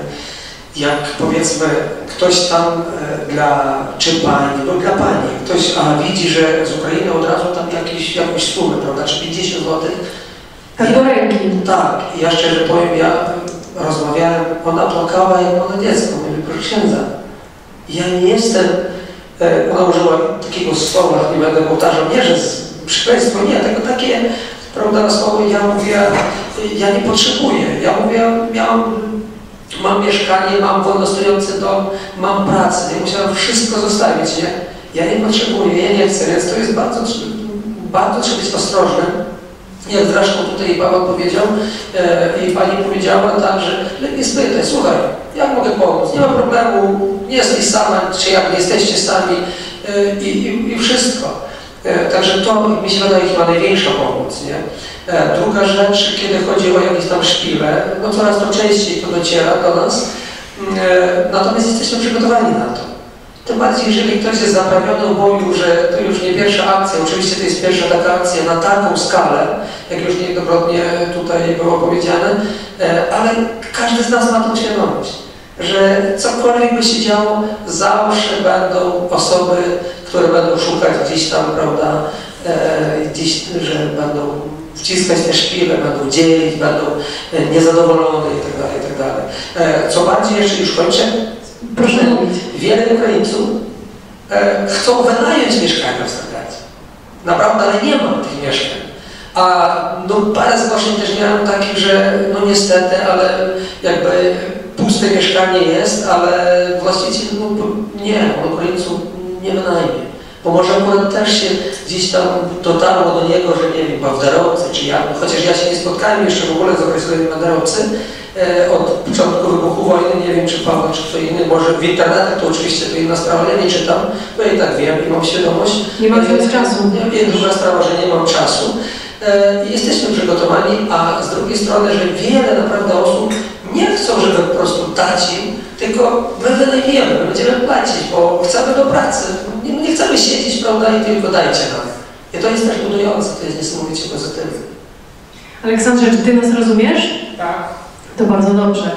jak powiedzmy ktoś tam dla, czy pani, no dla pani, ktoś a, widzi, że z Ukrainy od razu tam jakieś, jakąś sumę, prawda, czy pięćdziesiąt złotych. Tak do ręki. Tak, ja szczerze powiem, ja rozmawiałem, ona płakała jak małe dziecko, mówię, proszę księdza, ja nie jestem. Ona użyła takiego słowa, nie będę powtarzał, nie, że przekleństwo, nie, tylko takie, prawda, słowo, ja mówię, ja nie potrzebuję, ja mówię, miałam, mam mieszkanie, mam wolno stojący dom, mam pracę, ja musiałam wszystko zostawić, nie, ja nie potrzebuję, ja nie chcę, więc to jest bardzo, bardzo trzeba być ostrożnym. Jak zresztą tutaj Paweł powiedział e, i pani powiedziała tak, że lepiej spytaj, słuchaj, jak mogę pomóc, nie ma problemu, nie jesteś sama, czy jak nie jesteście sami e, i, i, i wszystko. E, także to mi się wydaje chyba największa pomoc, nie? E, druga rzecz, kiedy chodzi o jakieś tam szpile, no coraz to częściej to dociera do nas, e, natomiast jesteśmy przygotowani na to. Tym bardziej, jeżeli ktoś jest zaprawiony w boju, że to już nie pierwsza akcja, oczywiście to jest pierwsza taka akcja na taką skalę, jak już niejednokrotnie tutaj było powiedziane, ale każdy z nas ma tą świadomość, że cokolwiek by się działo, zawsze będą osoby, które będą szukać gdzieś tam, prawda, gdzieś, że będą wciskać te szpile, będą dzielić, będą niezadowolone itd., itd. Co bardziej, jeszcze już kończę, proszę mówić, wiele Ukraińców e, chcą wynająć mieszkania w Stargardzie. Naprawdę, ale nie ma tych mieszkań. A no, parę zgłoszeń też miałem takich, że no niestety, ale jakby puste mieszkanie jest, ale właściciel no, nie, on Ukraińców nie wynajmie. Bo może akurat też się gdzieś tam dotarło do niego, że nie wiem, banderowcy czy jak, no, chociaż ja się nie spotkałem jeszcze w ogóle z określonymi banderowcy, od początku wybuchu wojny, nie wiem czy Paweł, czy kto inny, może w internetach to oczywiście to inna sprawa, ja nie czytam, bo ja i tak wiem i mam świadomość. Nie mam e, czasu. I druga sprawa, że nie mam czasu. E, jesteśmy przygotowani, a z drugiej strony, że wiele naprawdę osób nie chcą, żeby po prostu dać im, tylko my wynajmiemy, my będziemy płacić, bo chcemy do pracy. Nie, nie chcemy siedzieć, prawda, i tylko dajcie nam. I to jest też budujące, to jest niesamowicie pozytywne. Aleksandrze, czy Ty nas rozumiesz? Tak. To bardzo dobrze.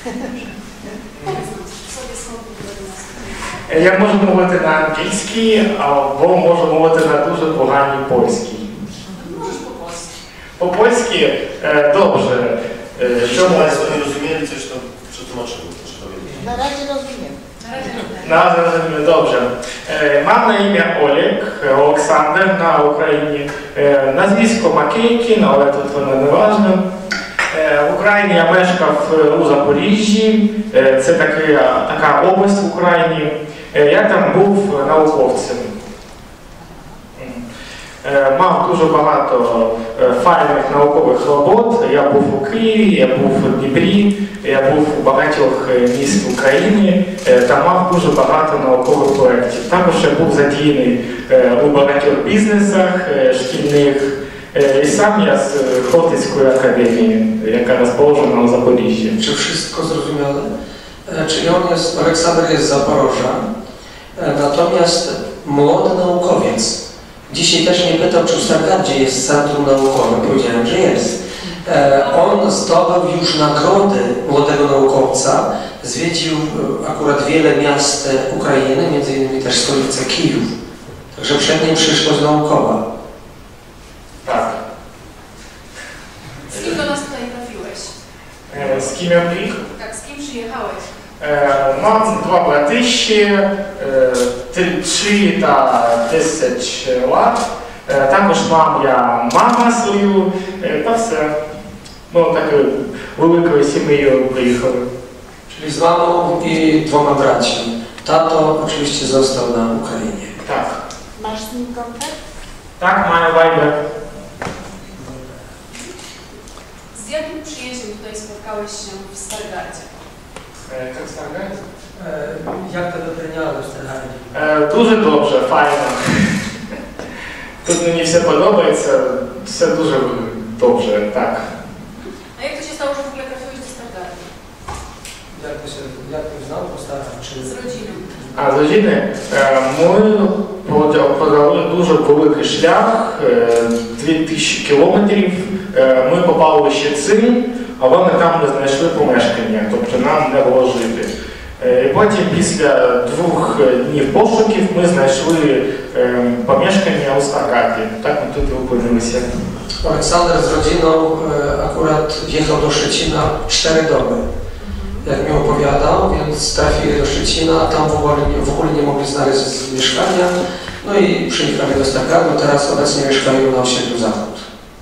Я можу мовити на англійській, або можу мовити на дуже поганій польській. Możesz po polsku. По польськи е, добре. Е, Що Jeśli можна? Państwo nie rozumieli coś, to przetłumaczymy, proszę powiedzieć. Na razie rozumiem. Na razie rozumiem. На, зрозуміло, добре. Е, Мам на ім'я Олег, Олександр на Україні. Е, Назвісько Макейкін, але тут воно не важливо. В Україні я мешкав у Запоріжжі, це така, така область в Україні. Я там був науковцем. Мав дуже багато файних наукових робот. Я був у Києві, я був у Дніпрі, я був у багатьох міст України та мав дуже багато наукових проєктів. Також я був задіяний у багатьох бізнесах шкільних. І сам я з Хортицької академії, яка розположена у Запоріжжі. Czy wszystko zrozumiałe? E, Czyli on jest, Aleksander jest z Zaporoża, e, natomiast młody naukowiec. Dzisiaj też mnie pytał, czy w Stargardzie jest centrum naukowe. Powiedziałem, że jest. E, On zdobył już nagrody młodego naukowca, zwiedził e, akurat wiele miast e, Ukrainy, między innymi też stolicę Kijów. Także przed nim przyszłość naukowa. Так. Z kim do nas tutaj trafiłeś? Е, З ким я приїхав? Tak, z kim przyjechałeś? Е, Мам два братищі, е, три- три та десять лат. Е, Також мам я мама свою, е, та все. Ну, такою великою сім'єю приїхали. Czyli z mamą i dwoma braćmi. Tato oczywiście został na Ukrainie. Так. Masz z nim kontakt? Так, маю вайбер. Z jakim przyjaźniem tutaj spotkałeś się w Stargardzie? Е, Як старгається? Jak to wybrniało w Stargardzie? Е, Дуже добре, файно. Тут мені все подобається, все дуже добре, так. A jak to się stało, że w ogóle trafiłeś do Stargardu? Jak to się, jak to znał, postaram, czy... Z rodziną. А з родини е, ми подали дуже великий шлях, е, дві тисячі кілометрів. Е, Ми попали в Щецин, але ми там не знайшли помешкання, тобто нам не було жити. Е, І потім після двох днів пошуків ми знайшли е, помешкання у Старгарді. Так ми тут і опинилися. Aleksander z rodziną e, akurat wjechał do Szczecina cztery doby, jak mi opowiadał, więc trafili do Szczecina, tam w ogóle, nie, w ogóle nie mogli znaleźć mieszkania, no i przyjechali do Stargardu, teraz obecnie mieszkają na osiedlu Zachód.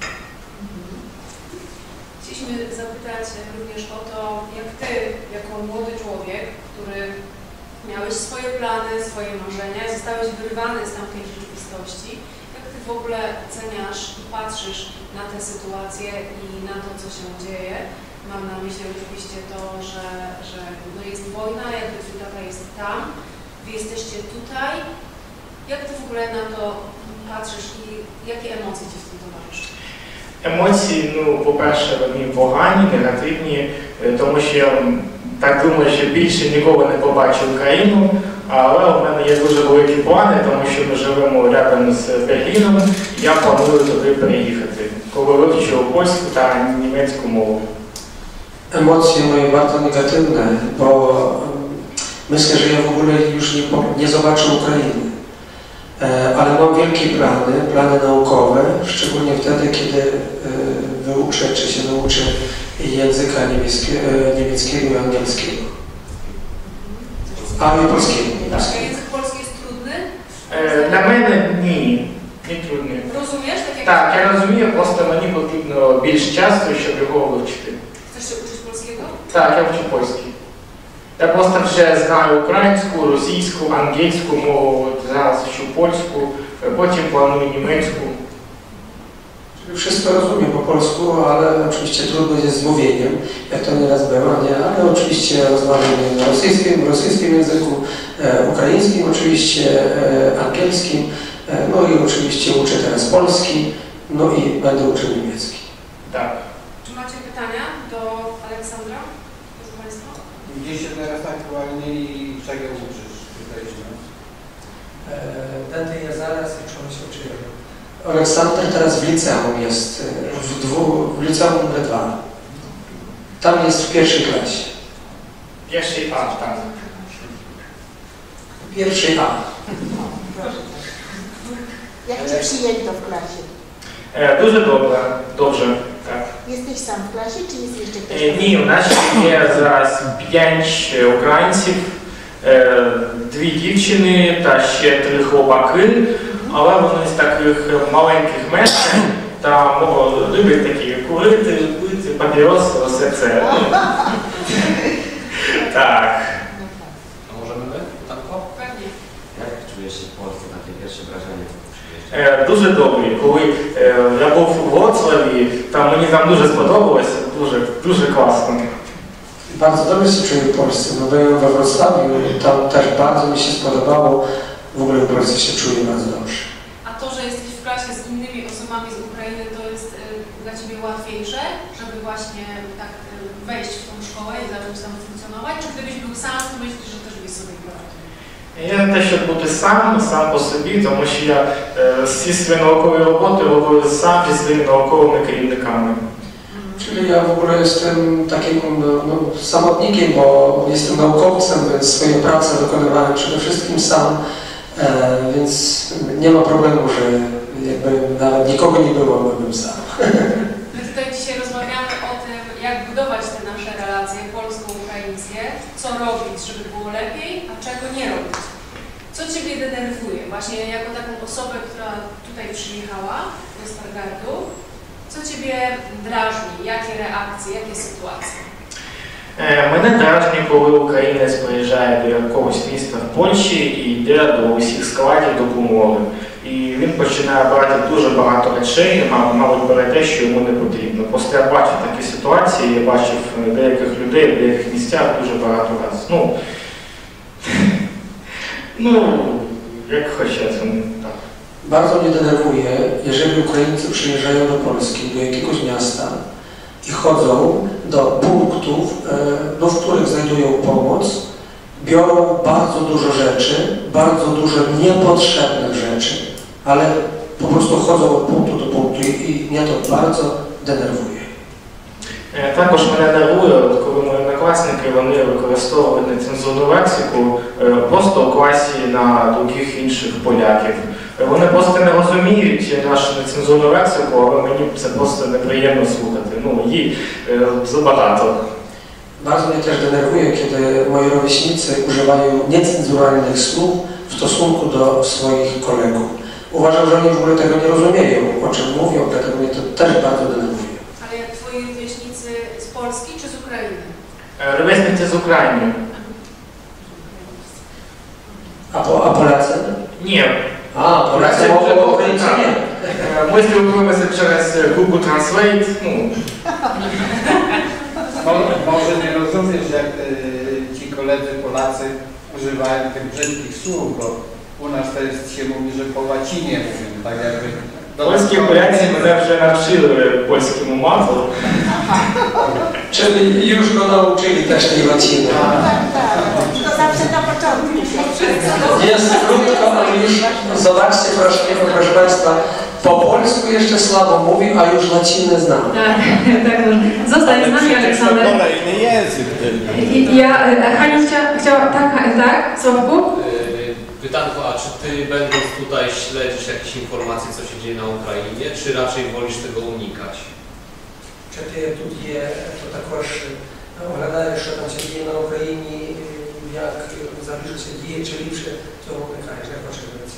Chcieliśmy zapytać również o to, jak Ty, jako młody człowiek, który miałeś swoje plany, swoje marzenia, zostałeś wyrwany z tamtej rzeczywistości, jak Ty w ogóle oceniasz i patrzysz na tę sytuację i na to, co się dzieje? Mam na myśli oczywiście to, że, że no jest wojna, jakby Twój tata jest tam, Wy jesteście tutaj. Jak Ty w ogóle na to patrzysz i jakie emocje Ci w tym towarzyszą? Емоції, ну, по-перше, вони погані, негативні, е, тому що я так думаю, що більше ніколи не побачу Україну, але у мене є дуже великі плани, тому що ми живемо рядом з Берліном, і я планую туди переїхати, коли вивчу польську та німецьку мову. Emocje moje bardzo negatywne, bo myślę, że ja w ogóle już nie, po- nie zobaczę Ukrainy. E, Ale mam wielkie plany, plany naukowe, szczególnie wtedy, kiedy e, wyuczę czy się nauczę języka niemieckie, e, niemieckiego i angielskiego. A i polskiego. A język polski jest trudny? Е, Для мене ні, не трудно. Rozumiesz? Tak jak Так, я розумію, просто мені потрібно більше часу, щоб його вивчити. Chcesz się uczyć polskiego? Так, я вчу польський. Я просто вже знаю українську, російську, англійську мову, от зараз вчу польську, потім планую німецьку. Czyli wszystko rozumiem po polsku, ale oczywiście trudno jest z mówieniem, jak to nieraz bywa, nie? Ale oczywiście rozmawiam na rosyjskim, rosyjskim języku, e, ukraińskim oczywiście, e, angielskim, e, no i oczywiście uczę teraz polski, no i będę uczył niemiecki. Так. Czy macie pytania do Aleksandra? Proszę Państwa? gdzie się teraz aktualnie i czego uczysz tutaj? Będę ja zaraz i czemu się uczyłem. Aleksander teraz w liceum jest, w, dwu, w liceum numer dwa. Tam jest w pierwszej klasie. Pierwszej A, tak. Pierwszej A. Jak cię przyjęto w klasie? E, дуже добре, dobrze, tak. Jesteś sam w klasie, czy jest jeszcze ktoś? E, ні, у нас є зараз п'ять українців, е, дві дівчини та ще три хлопаки, але вони з таких маленьких мешкань та мов, люблять такі курити, пити, папіроси, все це. Ну, так. A możemy my? Tanko? Pewnie. Jak czujesz się w Polsce? Takie pierwsze wrażenie po przyjeździe? Е, Дуже добрі. Коли е, я був у Вроцлаві, там мені там дуже сподобалося, дуже, дуже класно. Bardzo dobrze się czuję w Polsce, no byłem we Wrocławiu i tam też bardzo mi się spodobało. W ogóle w Polsce się czuję bardzo dobrze. A to, że jesteś w klasie z innymi osobami z Ukrainy, to jest y, dla Ciebie łatwiejsze, żeby właśnie tak y, wejść w tą szkołę i zacząć tam funkcjonować? Czy gdybyś był sam, to myślisz, że też byś sobie poradził? Я те, щоб бути сам, сам по собі, тому що я е, всі свої наукові роботи роблю сам зі своїми науковими керівниками. Czyli ja w ogóle jestem takim no, samotnikiem, bo jestem naukowcem, więc swoje prace wykonywałem przede wszystkim sam, e, więc nie ma problemu, że jakby nawet nikogo nie było, byłbym sam. My tutaj dzisiaj rozmawiamy o tym, jak budować te nasze relacje polsko-ukraińskie, co robić, żeby było lepiej, a czego nie robić. Co Ciebie denerwuje? Właśnie jako taką osobę, która tutaj przyjechała do Stargardu, co Ciebie drażni? Jakie reakcje, jakie sytuacje? Е, Мене дражні, коли українець приїжджає до якогось міста в Польщі і йде до усіх складів допомоги. І він починає брати дуже багато речей, мабуть, мабуть, бере те, що йому не потрібно. Просто я бачив такі ситуації, я бачив деяких людей в деяких місцях дуже багато разів. Ну, ну, jak хочеться, tak. Bardzo mnie denerwuje, jeżeli Ukraińcy przyjeżdżają do Polski, do jakiegoś miasta i chodzą do punktów, no, w których znajdują pomoc, biorą bardzo dużo rzeczy, bardzo dużo niepotrzebnych rzeczy, ale po prostu chodzą od punktu do punktu i, i mnie to bardzo denerwuje. Також мене нервує, коли мої однокласники вони використовують нецензурну лексику просто у класі на других інших поляків. Вони просто не розуміють нашу нецензурну лексику, але мені це просто неприємно слухати. Ну, її забагато. Bardzo mnie też denerwuje, kiedy moi rówieśnicy używają niecenzuralnych słów w stosunku do swoich kolegów. Uważam, że oni w ogóle tego nie rozumieją, o czym mówią, dlatego mnie to też bardzo denerwuje. Ale jak Twoi rówieśnicy z Polski czy z Ukrainy? Rówieśnicy z Ukrainy. A, po, a Polacy? Nie. A, Polacy mogą Ukraińcy nie. Ми спілкуємося через Google Translate. Ну. Może nie rozumiesz, jak y, ci koledzy Polacy używają tych brzydkich słów, bo u nas to jest, się mówi, że po łacinie mówią, tak jakby... Польські поляці мене вже навчили польському мову. Czyli już go nauczyli też tej łaciny. To zawsze na początku. Jest krótko, ale już zobaczcie proszę, proszę Państwa, po polsku jeszcze słabo mówił, a już łacinę znam. Tak, tak. Zostań z nami, Aleksander. Kolejny język tylko. I ja, Haniu chcia, chciała, tak, tak, Sławku? Pytanko, a czy Ty będąc tutaj śledzisz jakieś informacje, co się dzieje na Ukrainie, czy raczej wolisz tego unikać? Чи ти тут є, то також оглядаєш, що там się dzieje na Україні, як залишиться діє, чи ліпше цього уникаєш, як хочеш говорити?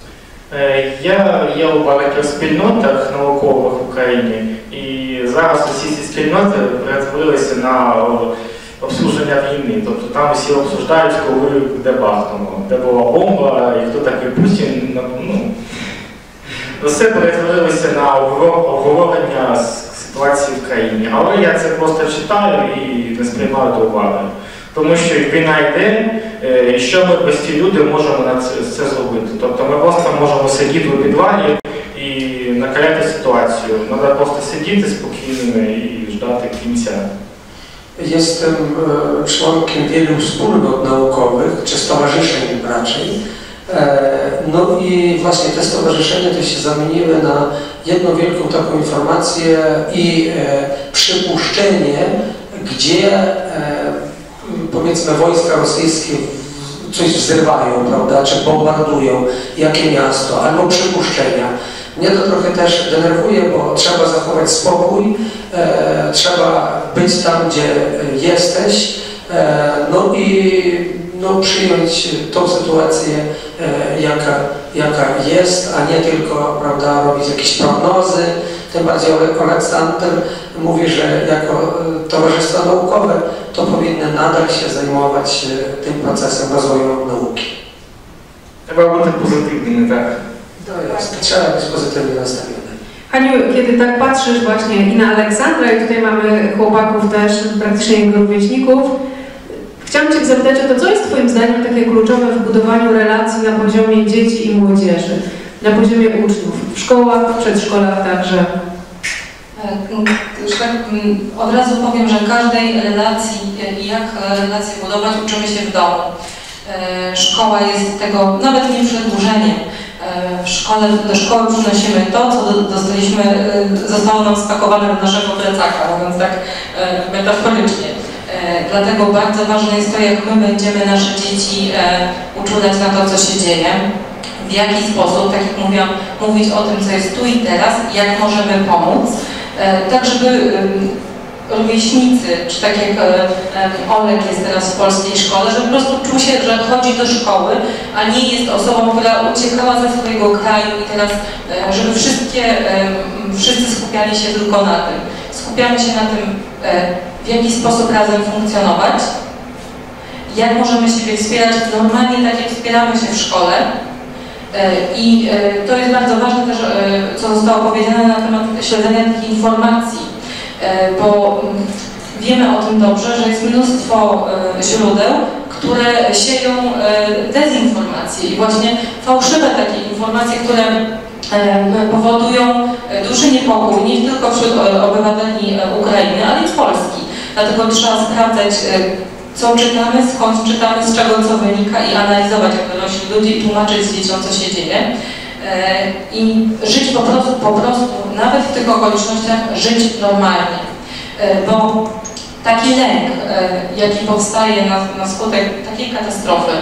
Я є у багатьох спільнотах наукових в Україні, і зараз усі ці спільноти перетворилися на обслуження війни. Тобто там усі обсуждають, коли де бахнуло, де була бомба і хто такий Путін. Ну, все перетворилося на обговорення ситуації в країні. Але я це просто читаю і не сприймаю до уваги. Тому що війна йде, і що ми прості люди можемо на це, це зробити. Тобто ми просто можемо сидіти у підвалі і накаляти ситуацію. Треба просто сидіти спокійними і ждати кінця. jestem członkiem wielu wspólnot naukowych, czy stowarzyszeń raczej. No i właśnie te stowarzyszenia to się zamieniły na jedną wielką taką informację i przypuszczenie, gdzie powiedzmy wojska rosyjskie coś wzywają, prawda, czy bombardują, jakie miasto, albo przypuszczenia. Mnie to trochę też denerwuje, bo trzeba zachować spokój, e, trzeba być tam, gdzie jesteś, e, no i no, przyjąć tą sytuację, e, jaka, jaka jest, a nie tylko, prawda, robić jakieś prognozy. Tym bardziej Aleksander mówi, że jako towarzystwa naukowe to powinny nadal się zajmować tym procesem rozwoju nauki. Trzeba być pozytywnym, tak? To jest, trzeba być pozytywnie nastawiony. Haniu, kiedy tak patrzysz właśnie i na Aleksandra, i tutaj mamy chłopaków też, praktycznie jego rówieśników, chciałam Cię zapytać o to, co jest Twoim zdaniem takie kluczowe w budowaniu relacji na poziomie dzieci i młodzieży, na poziomie uczniów, w szkołach, w przedszkolach także? Już tak od razu powiem, że każdej relacji i jak relacje budować uczymy się w domu. Szkoła jest tego nawet nie przedłużeniem. W szkole, do szkoły przynosimy to, co dostaliśmy, zostało nam spakowane do naszego plecaka, mówiąc tak metaforycznie. Dlatego bardzo ważne jest to, jak my będziemy nasze dzieci uczulać na to, co się dzieje, w jaki sposób, tak jak mówiłam, mówić o tym, co jest tu i teraz, jak możemy pomóc, tak żeby rówieśnicy, czy tak jak Olek jest teraz w polskiej szkole, że po prostu czuł się, że chodzi do szkoły, a nie jest osobą, która uciekała ze swojego kraju i teraz, żeby wszystkie, wszyscy skupiali się tylko na tym. Skupiamy się na tym, w jaki sposób razem funkcjonować, jak możemy siebie wspierać normalnie, tak jak wspieramy się w szkole. I to jest bardzo ważne też, co zostało powiedziane na temat śledzenia tych informacji, bo wiemy o tym dobrze, że jest mnóstwo źródeł, które sieją dezinformację i właśnie fałszywe takie informacje, które powodują duży niepokój nie tylko wśród obywateli Ukrainy, ale i Polski. Dlatego trzeba sprawdzać, co czytamy, skąd czytamy, z czego co wynika i analizować jak dorośli ludzie i tłumaczyć z dzieciom, co się dzieje. I żyć po prostu, po prostu, nawet w tych okolicznościach, żyć normalnie. Bo taki lęk, jaki powstaje na, na skutek takiej katastrofy,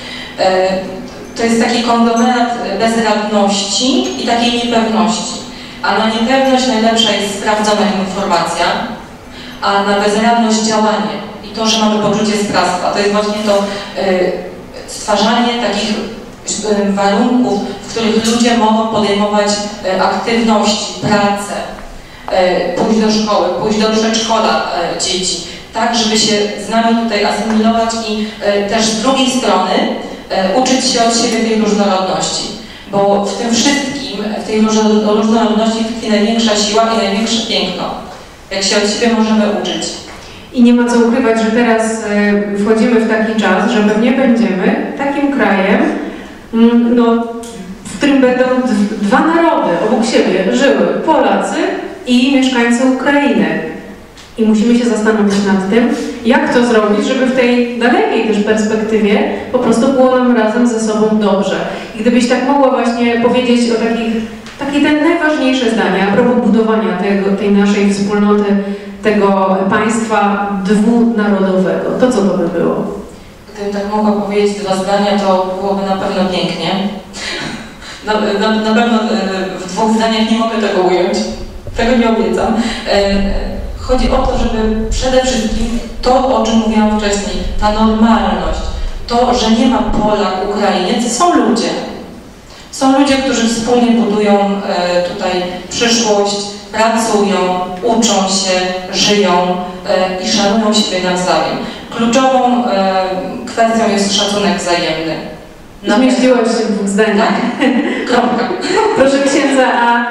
to jest taki konglomerat bezradności i takiej niepewności. A na niepewność najlepsza jest sprawdzona informacja, a na bezradność działanie. I to, że mamy poczucie sprawstwa. To jest właśnie to stwarzanie takich warunków, w których ludzie mogą podejmować aktywności, pracę, pójść do szkoły, pójść do przedszkola dzieci, tak, żeby się z nami tutaj asymilować i też z drugiej strony uczyć się od siebie tej różnorodności. Bo w tym wszystkim, w tej różnorodności tkwi największa siła i największe piękno. Jak się od siebie możemy uczyć. I nie ma co ukrywać, że teraz wchodzimy w taki czas, że pewnie będziemy takim krajem, no, w którym będą dwa narody obok siebie żyły, Polacy i mieszkańcy Ukrainy. I musimy się zastanowić nad tym, jak to zrobić, żeby w tej dalekiej też perspektywie po prostu było nam razem ze sobą dobrze. I gdybyś tak mogła właśnie powiedzieć o takich, takie te najważniejsze zdania a propos budowania tego, tej naszej wspólnoty, tego państwa dwunarodowego, to co to by było? Gdybym tak mogła powiedzieć dwa zdania, to byłoby na pewno pięknie. Na, na, na pewno w dwóch zdaniach nie mogę tego ująć. Tego nie obiecam. Chodzi o to, żeby przede wszystkim to, o czym mówiłam wcześniej, ta normalność, to, że nie ma Polak, Ukrainiec, są ludzie. Są ludzie, którzy wspólnie budują tutaj przyszłość, pracują, uczą się, żyją i szanują siebie nawzajem. Kluczową kwestią jest szacunek wzajemny. Zmieściłaś się w dwóch zdaniach. Kropka. Proszę księdza, a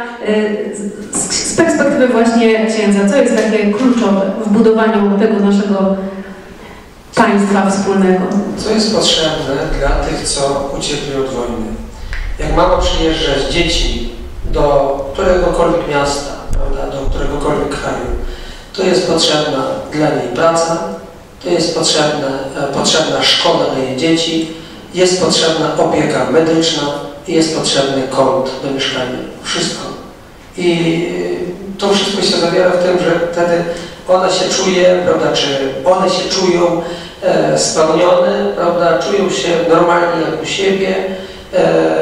z perspektywy właśnie księdza, co jest takie kluczowe w budowaniu tego naszego państwa wspólnego? Co jest potrzebne dla tych, co uciekli od wojny? Jak mama przyjeżdża z dzieci do któregokolwiek miasta, prawda, do któregokolwiek kraju, to jest potrzebna dla niej praca, to jest potrzebna, potrzebna szkoła dla jej dzieci, jest potrzebna opieka medyczna i jest potrzebny kąt do mieszkania. Wszystko. I to wszystko się zawiera w tym, że wtedy ona się czuje, prawda, czy one się czują e, spełnione, prawda, czują się normalnie jak u siebie e,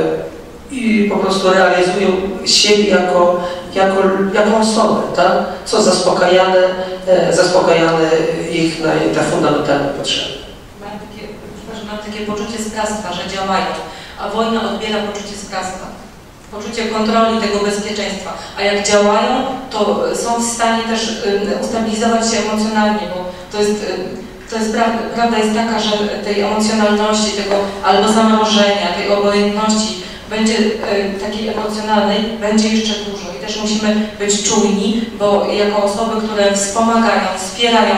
i po prostu realizują siebie jako, jako, jako osobę, tak? Co zaspokajane, e, zaspokajane ich na te fundamentalne potrzeby. Mam takie, mam takie poczucie sprawstwa, że działają, a wojna odbiera poczucie sprawstwa. Poczucie kontroli tego bezpieczeństwa, a jak działają, to są w stanie też ustabilizować się emocjonalnie, bo to jest, to jest prawda, prawda jest taka, że tej emocjonalności, tego albo zamrożenia, tej obojętności będzie takiej emocjonalnej, będzie jeszcze dużo i też musimy być czujni, bo jako osoby, które wspomagają, wspierają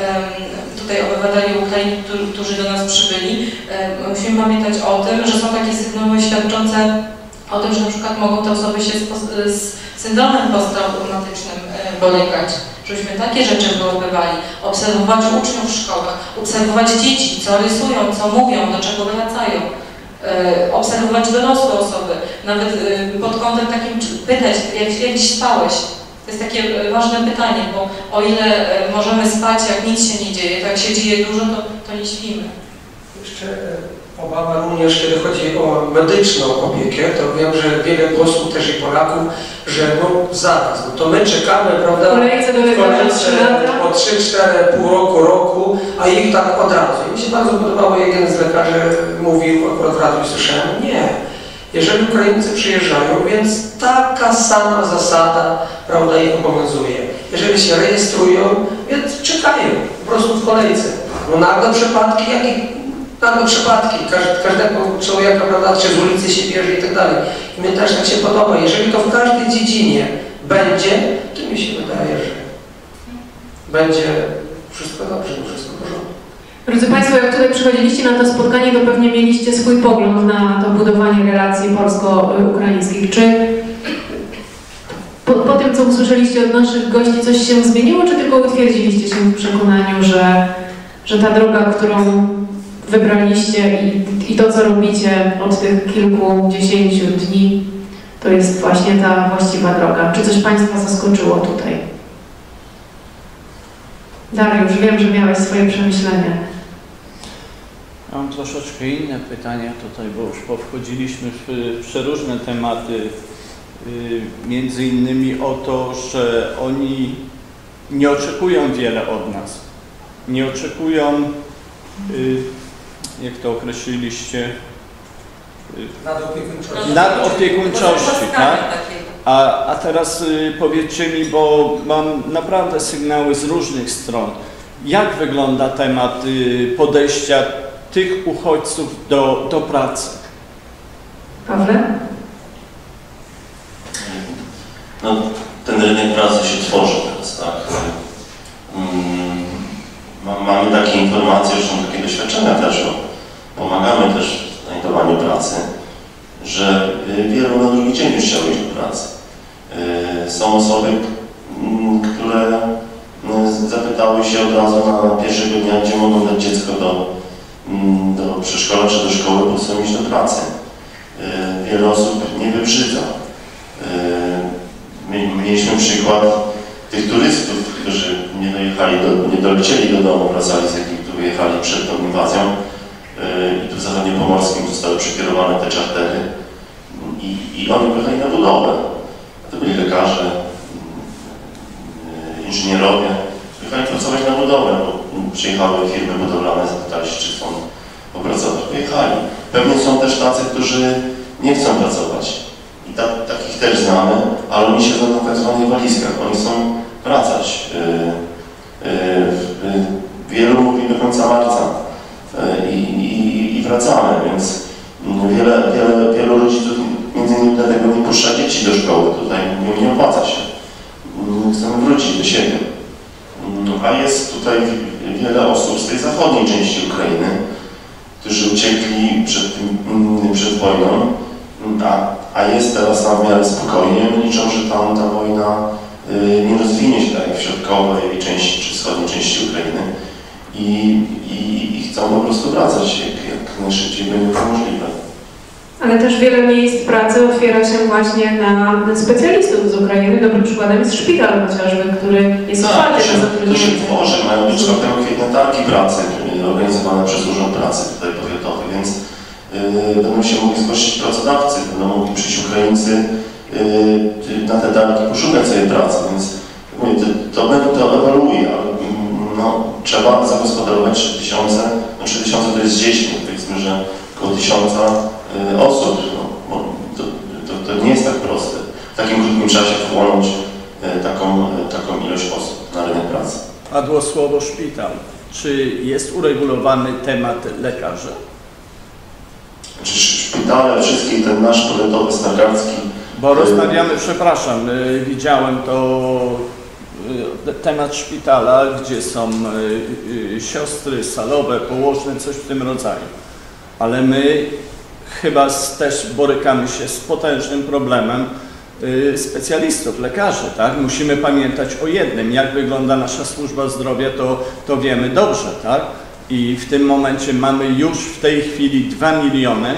tutaj obywateli Ukrainy, którzy do nas przybyli, musimy pamiętać o tym, że są takie sygnały świadczące o tym, że na przykład mogą te osoby się z, z syndromem posttraumatycznym borykać. Żebyśmy takie rzeczy wyłapywali, obserwować uczniów w szkołach, obserwować dzieci, co rysują, co mówią, do czego wracają, e, obserwować dorosłe osoby, nawet e, pod kątem takim pytać, jak, jak dziś spałeś. To jest takie ważne pytanie, bo o ile e, możemy spać, jak nic się nie dzieje, to jak się dzieje dużo, to, to nie śpimy. Jeszcze obawa również, kiedy chodzi o medyczną opiekę, to wiem, że wiele posłów też i Polaków, że no zaraz, no to my czekamy, prawda, kolejce do kolejce po trzy cztery, pół roku, roku, a ich tak od razu. I mi się bardzo podobało, jeden z lekarzy mówił, akurat w radiu słyszałem, nie. Jeżeli Ukraińcy przyjeżdżają, więc taka sama zasada, prawda, ich obowiązuje. Jeżeli się rejestrują, więc czekają po prostu w kolejce. No nagle przypadki, jakie Nagle przypadki, każdego człowieka, prawda, czy z ulicy się bierze i tak dalej. I mnie też tak się podoba. Jeżeli to w każdej dziedzinie będzie, to mi się wydaje, że będzie wszystko dobrze, wszystko w porządku. Drodzy Państwo, jak tutaj przychodziliście na to spotkanie, to pewnie mieliście swój pogląd na to budowanie relacji polsko-ukraińskich. Czy po, po tym, co usłyszeliście od naszych gości, coś się zmieniło, czy tylko utwierdziliście się w przekonaniu, że, że ta droga, którą wybraliście i, i to, co robicie od tych kilkudziesięciu dni, to jest właśnie ta właściwa droga. Czy coś Państwa zaskoczyło tutaj? Dariusz, wiem, że miałeś swoje przemyślenia. Mam troszeczkę inne pytania tutaj, bo już powchodziliśmy w przeróżne tematy, między innymi o to, że oni nie oczekują wiele od nas. Nie oczekują, jak to określiliście, nadopiekuńczości, nadopiekuńczości, tak? A, a teraz y, powiedzcie mi, bo mam naprawdę sygnały z różnych stron, jak wygląda temat y, podejścia tych uchodźców do, do pracy? Pawle? No, ten rynek pracy się tworzy teraz, tak? Mm, mamy takie informacje, że są takie doświadczenia też, pomagamy też w znajdowaniu pracy, że wielu na drugi dzień już chciało iść do pracy. Są osoby, które zapytały się od razu na pierwszego dnia, gdzie mogą dać dziecko do, do przedszkola czy do szkoły, bo chcą iść do pracy. Wiele osób nie wybrzydza. Mieliśmy przykład tych turystów, którzy nie dojechali, do, nie dolecieli do domu, wracali z ekip, tu wyjechali przed tą inwazją i tu w Zachodnie Pomorskim zostały przekierowane te czartery i, i oni pojechali na budowę. To byli lekarze, inżynierowie, pojechali pracować na budowę, bo przyjechały firmy budowlane, zapytali się, czy chcą popracować. Pojechali. Pewnie są też tacy, którzy nie chcą pracować. I ta, takich też znamy, ale oni siedzą na tak zwanych walizkach, oni chcą wracać. Yy, yy, wielu mówi do końca marca yy, i, i wracamy, więc wiele, wiele, wielu rodziców między innymi dlatego nie puszcza dzieci do szkoły, tutaj nie, nie opłaca się. Chcemy wrócić do siebie. A jest tutaj wiele osób z tej zachodniej części Ukrainy, którzy uciekli przed, tym, przed wojną, a, a jest teraz tam w miarę spokojnie. Liczą, że tam ta wojna nie rozwinie się tak jak w środkowej części czy wschodniej części Ukrainy i, i, i chcą po prostu wracać jak, jak najszybciej będzie to możliwe. Ale też wiele miejsc pracy otwiera się właśnie na specjalistów z Ukrainy. Dobrym przykładem jest szpital chociażby, który jest otwarty na zatrudnienie. To się tworzy, mają być czwartego kwietnia targi pracy, organizowane przez Urząd Pracy tutaj powiatowy, więc yy, będą się mogli zgłosić pracodawcy, będą mogli przyjść Ukraińcy yy, na te targi poszukać sobie pracy, więc mówię, to, to, to ewoluuje, ale no, trzeba zagospodarować trzy tysiące, no trzy tysiące to jest z dziećmi, powiedzmy, że około tysiąca yy, osób, no, to, to, to nie jest tak proste. W takim krótkim czasie wchłonąć yy, taką, yy, taką ilość osób na rynek pracy. Padło słowo szpital. Czy jest uregulowany temat lekarzy? Znaczy, szpitale, wszystkie, ten nasz powiatowy, Stargardzki. Bo rozmawiamy, przepraszam, widziałem to temat szpitala, gdzie są siostry salowe, położne, coś w tym rodzaju. Ale my chyba też borykamy się z potężnym problemem specjalistów, lekarzy, tak? Musimy pamiętać o jednym, jak wygląda nasza służba zdrowia, to, to wiemy dobrze, tak? I w tym momencie mamy już w tej chwili dwa miliony,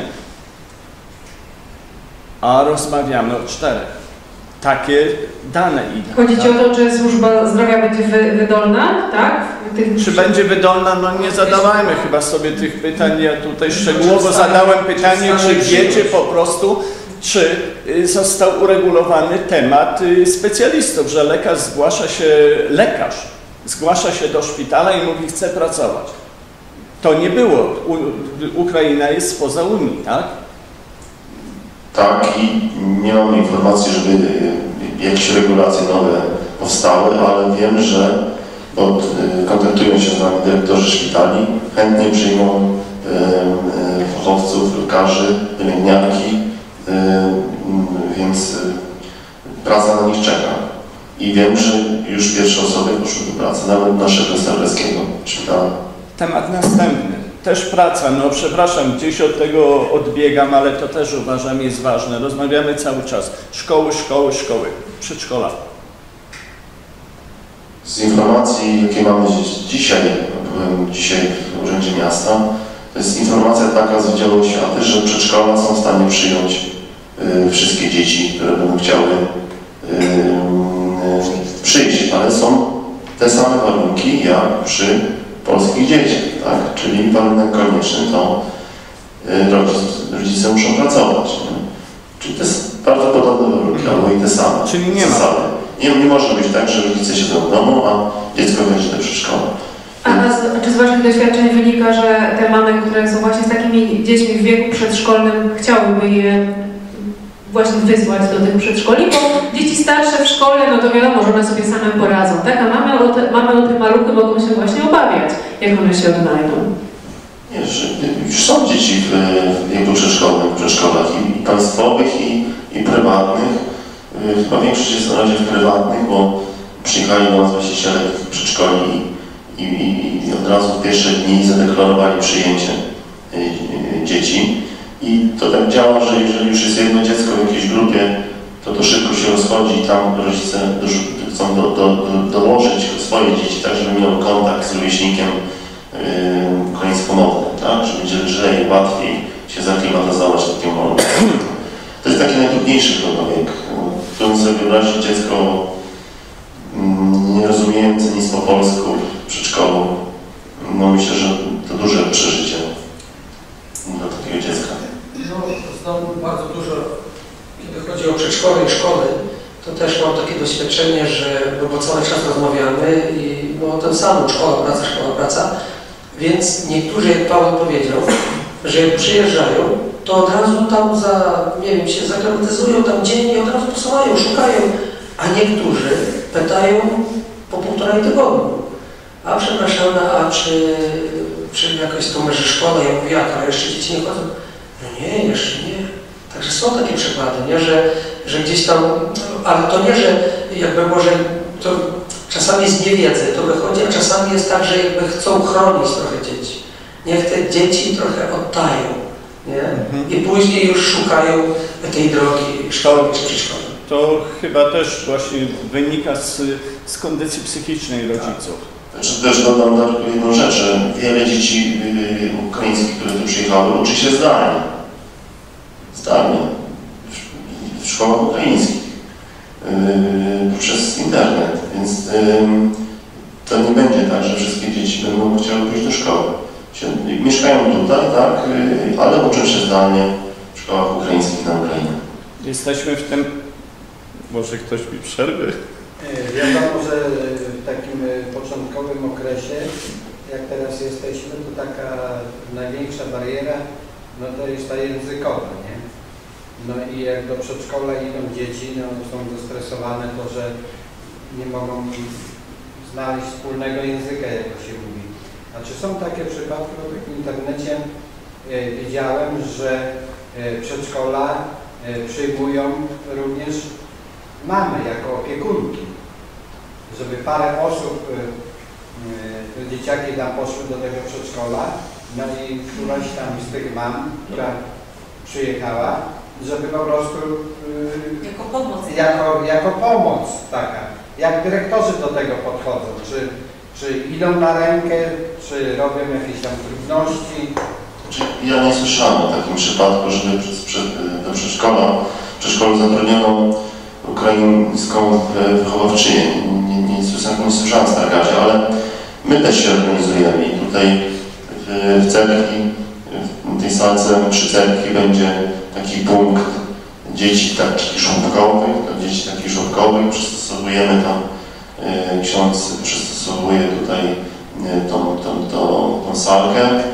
a rozmawiamy o czterech. Takie dane idą. Chodzi tak? Ci o to, czy służba zdrowia będzie wy, wydolna, tak? Tych... Czy będzie wydolna? No nie zadawajmy chyba sobie tych pytań. Ja tutaj szczegółowo zadałem pytanie, czy wiecie po prostu, czy został uregulowany temat specjalistów, że lekarz zgłasza się, lekarz zgłasza się do szpitala i mówi, chce pracować. To nie było. U, Ukraina jest spoza Unii, tak? Tak i nie mam informacji, żeby jakieś regulacje nowe powstały, ale wiem, że bo kontaktują się z nami dyrektorzy szpitali, chętnie przyjmą fachowców, lekarzy, pielęgniarki, więc praca na nich czeka. I wiem, że już pierwsze osoby poszły do pracy, nawet naszego Stargardzkiego szpitala. Temat następny. Też praca, no przepraszam, gdzieś od tego odbiegam, ale to też uważam jest ważne. Rozmawiamy cały czas. Szkoły, szkoły, szkoły, przedszkola. Z informacji, jakie mamy dzisiaj, byłem dzisiaj w Urzędzie Miasta, to jest informacja taka z Wydziału Oświaty, że przedszkola są w stanie przyjąć y, wszystkie dzieci, które będą chciały y, y, przyjść, ale są te same warunki jak przy polskich dzieciach, tak? Czyli warunek konieczny to y, rodzic, rodzice muszą pracować. Nie? Czyli to jest bardzo podobne warunki, albo i te same. Czyli nie ma. Nie, nie może być tak, że rodzice siedzą w domu, a dziecko będzie do przedszkola. A, a czy z Waszych doświadczeń wynika, że te mamy, które są właśnie z takimi dziećmi w wieku przedszkolnym, chciałyby je właśnie wysłać do tych przedszkoli, bo dzieci starsze w szkole, no to wiadomo, że one sobie same poradzą, tak? A mamy o te, mamy o te maluchy mogą się właśnie obawiać, jak one się odnajdą. Nie, że już są dzieci w, w wieku przedszkolnym, w przedszkolach i, i państwowych, i, i prywatnych. Chyba większość jest na razie w prywatnych, bo przyjechali do nas właściciele przedszkoli i, i, i od razu w pierwsze dni zadeklarowali przyjęcie dzieci. I to tak działa, że jeżeli już jest jedno dziecko w jakiejś grupie, to to szybko się rozchodzi i tam rodzice chcą do, do, do, dołożyć swoje dzieci, tak żeby miał kontakt z rówieśnikiem yy, końskopomownym, tak? Żeby będzie lżej, łatwiej się zaklimatyzować w takim warunku. To jest taki najtrudniejszy chyba wiek. Trudno sobie wyobrazić dziecko mm, nie rozumiejące nic po polsku w przedszkolu. No myślę, że to duże przeżycie dla takiego dziecka. No, znowu bardzo dużo, kiedy chodzi o przedszkole i szkoły, to też mam takie doświadczenie, że, no bo cały czas rozmawiamy i no, o tym samym, szkoła, praca, szkoła, praca, więc niektórzy, jak Paweł powiedział, że jak przyjeżdżają, to od razu tam za, nie wiem, się zaklimatyzują tam dzień i od razu posyłają, szukają, a niektórzy pytają po półtorej tygodniu. A przepraszam, a czy, czy jakaś to może szkoła, ja mówię, a jeszcze dzieci nie chodzą? No nie, jeszcze nie. Także są takie przykłady, nie? Że, że gdzieś tam, ale to nie, że jakby może to czasami z niewiedzy to wychodzi, a czasami jest tak, że jakby chcą chronić trochę dzieci. Niech te dzieci trochę oddają, nie? I później już szukają tej drogi szkoły czy przedszkoły. to chyba też właśnie wynika z, z kondycji psychicznej rodziców. Znaczy też dodam tylko jedną rzecz, że wiele dzieci yy, ukraińskich, które tu przyjechały, uczy się zdalnie. Zdalnie. W, w szkołach ukraińskich. Yy, przez internet. Więc yy, to nie będzie tak, że wszystkie dzieci będą chciały pójść do szkoły. Się, mieszkają tutaj, tak, yy, ale uczą się zdalnie w szkołach ukraińskich na Ukrainie. Jesteśmy w tym... Może ktoś mi przerwy? Wiadomo, że w takim początkowym okresie, jak teraz jesteśmy, to taka największa bariera, no to jest ta językowa, nie? No i jak do przedszkola idą dzieci, no są zestresowane to, że nie mogą znaleźć wspólnego języka, jak to się mówi. Znaczy są takie przypadki, bo w internecie e, widziałem, że e, przedszkola e, przyjmują również mamy jako opiekunki, żeby parę osób, y, y, dzieciaki tam poszły do tego przedszkola, no i któraś tam z tych mam, która przyjechała, żeby po prostu y, jako pomoc. Jako, jako pomoc taka. Jak dyrektorzy do tego podchodzą, czy, czy idą na rękę, czy robią jakieś tam trudności. Ja nie słyszałem o takim przypadku, żeby do przedszkola, przedszkolu zatrudniono ukraińską wychowawczynię. Nie, nie, nie, słyszałem, nie słyszałem w Stargardzie, ale my też się organizujemy i tutaj w, w cerkwi, w tej salce przy cerkwi będzie taki punkt dzieci takich żłobkowych, dla dzieci takich żłobkowych przystosowujemy tam, e, ksiądz przystosowuje tutaj e, tą, tą, tą, tą salkę, e,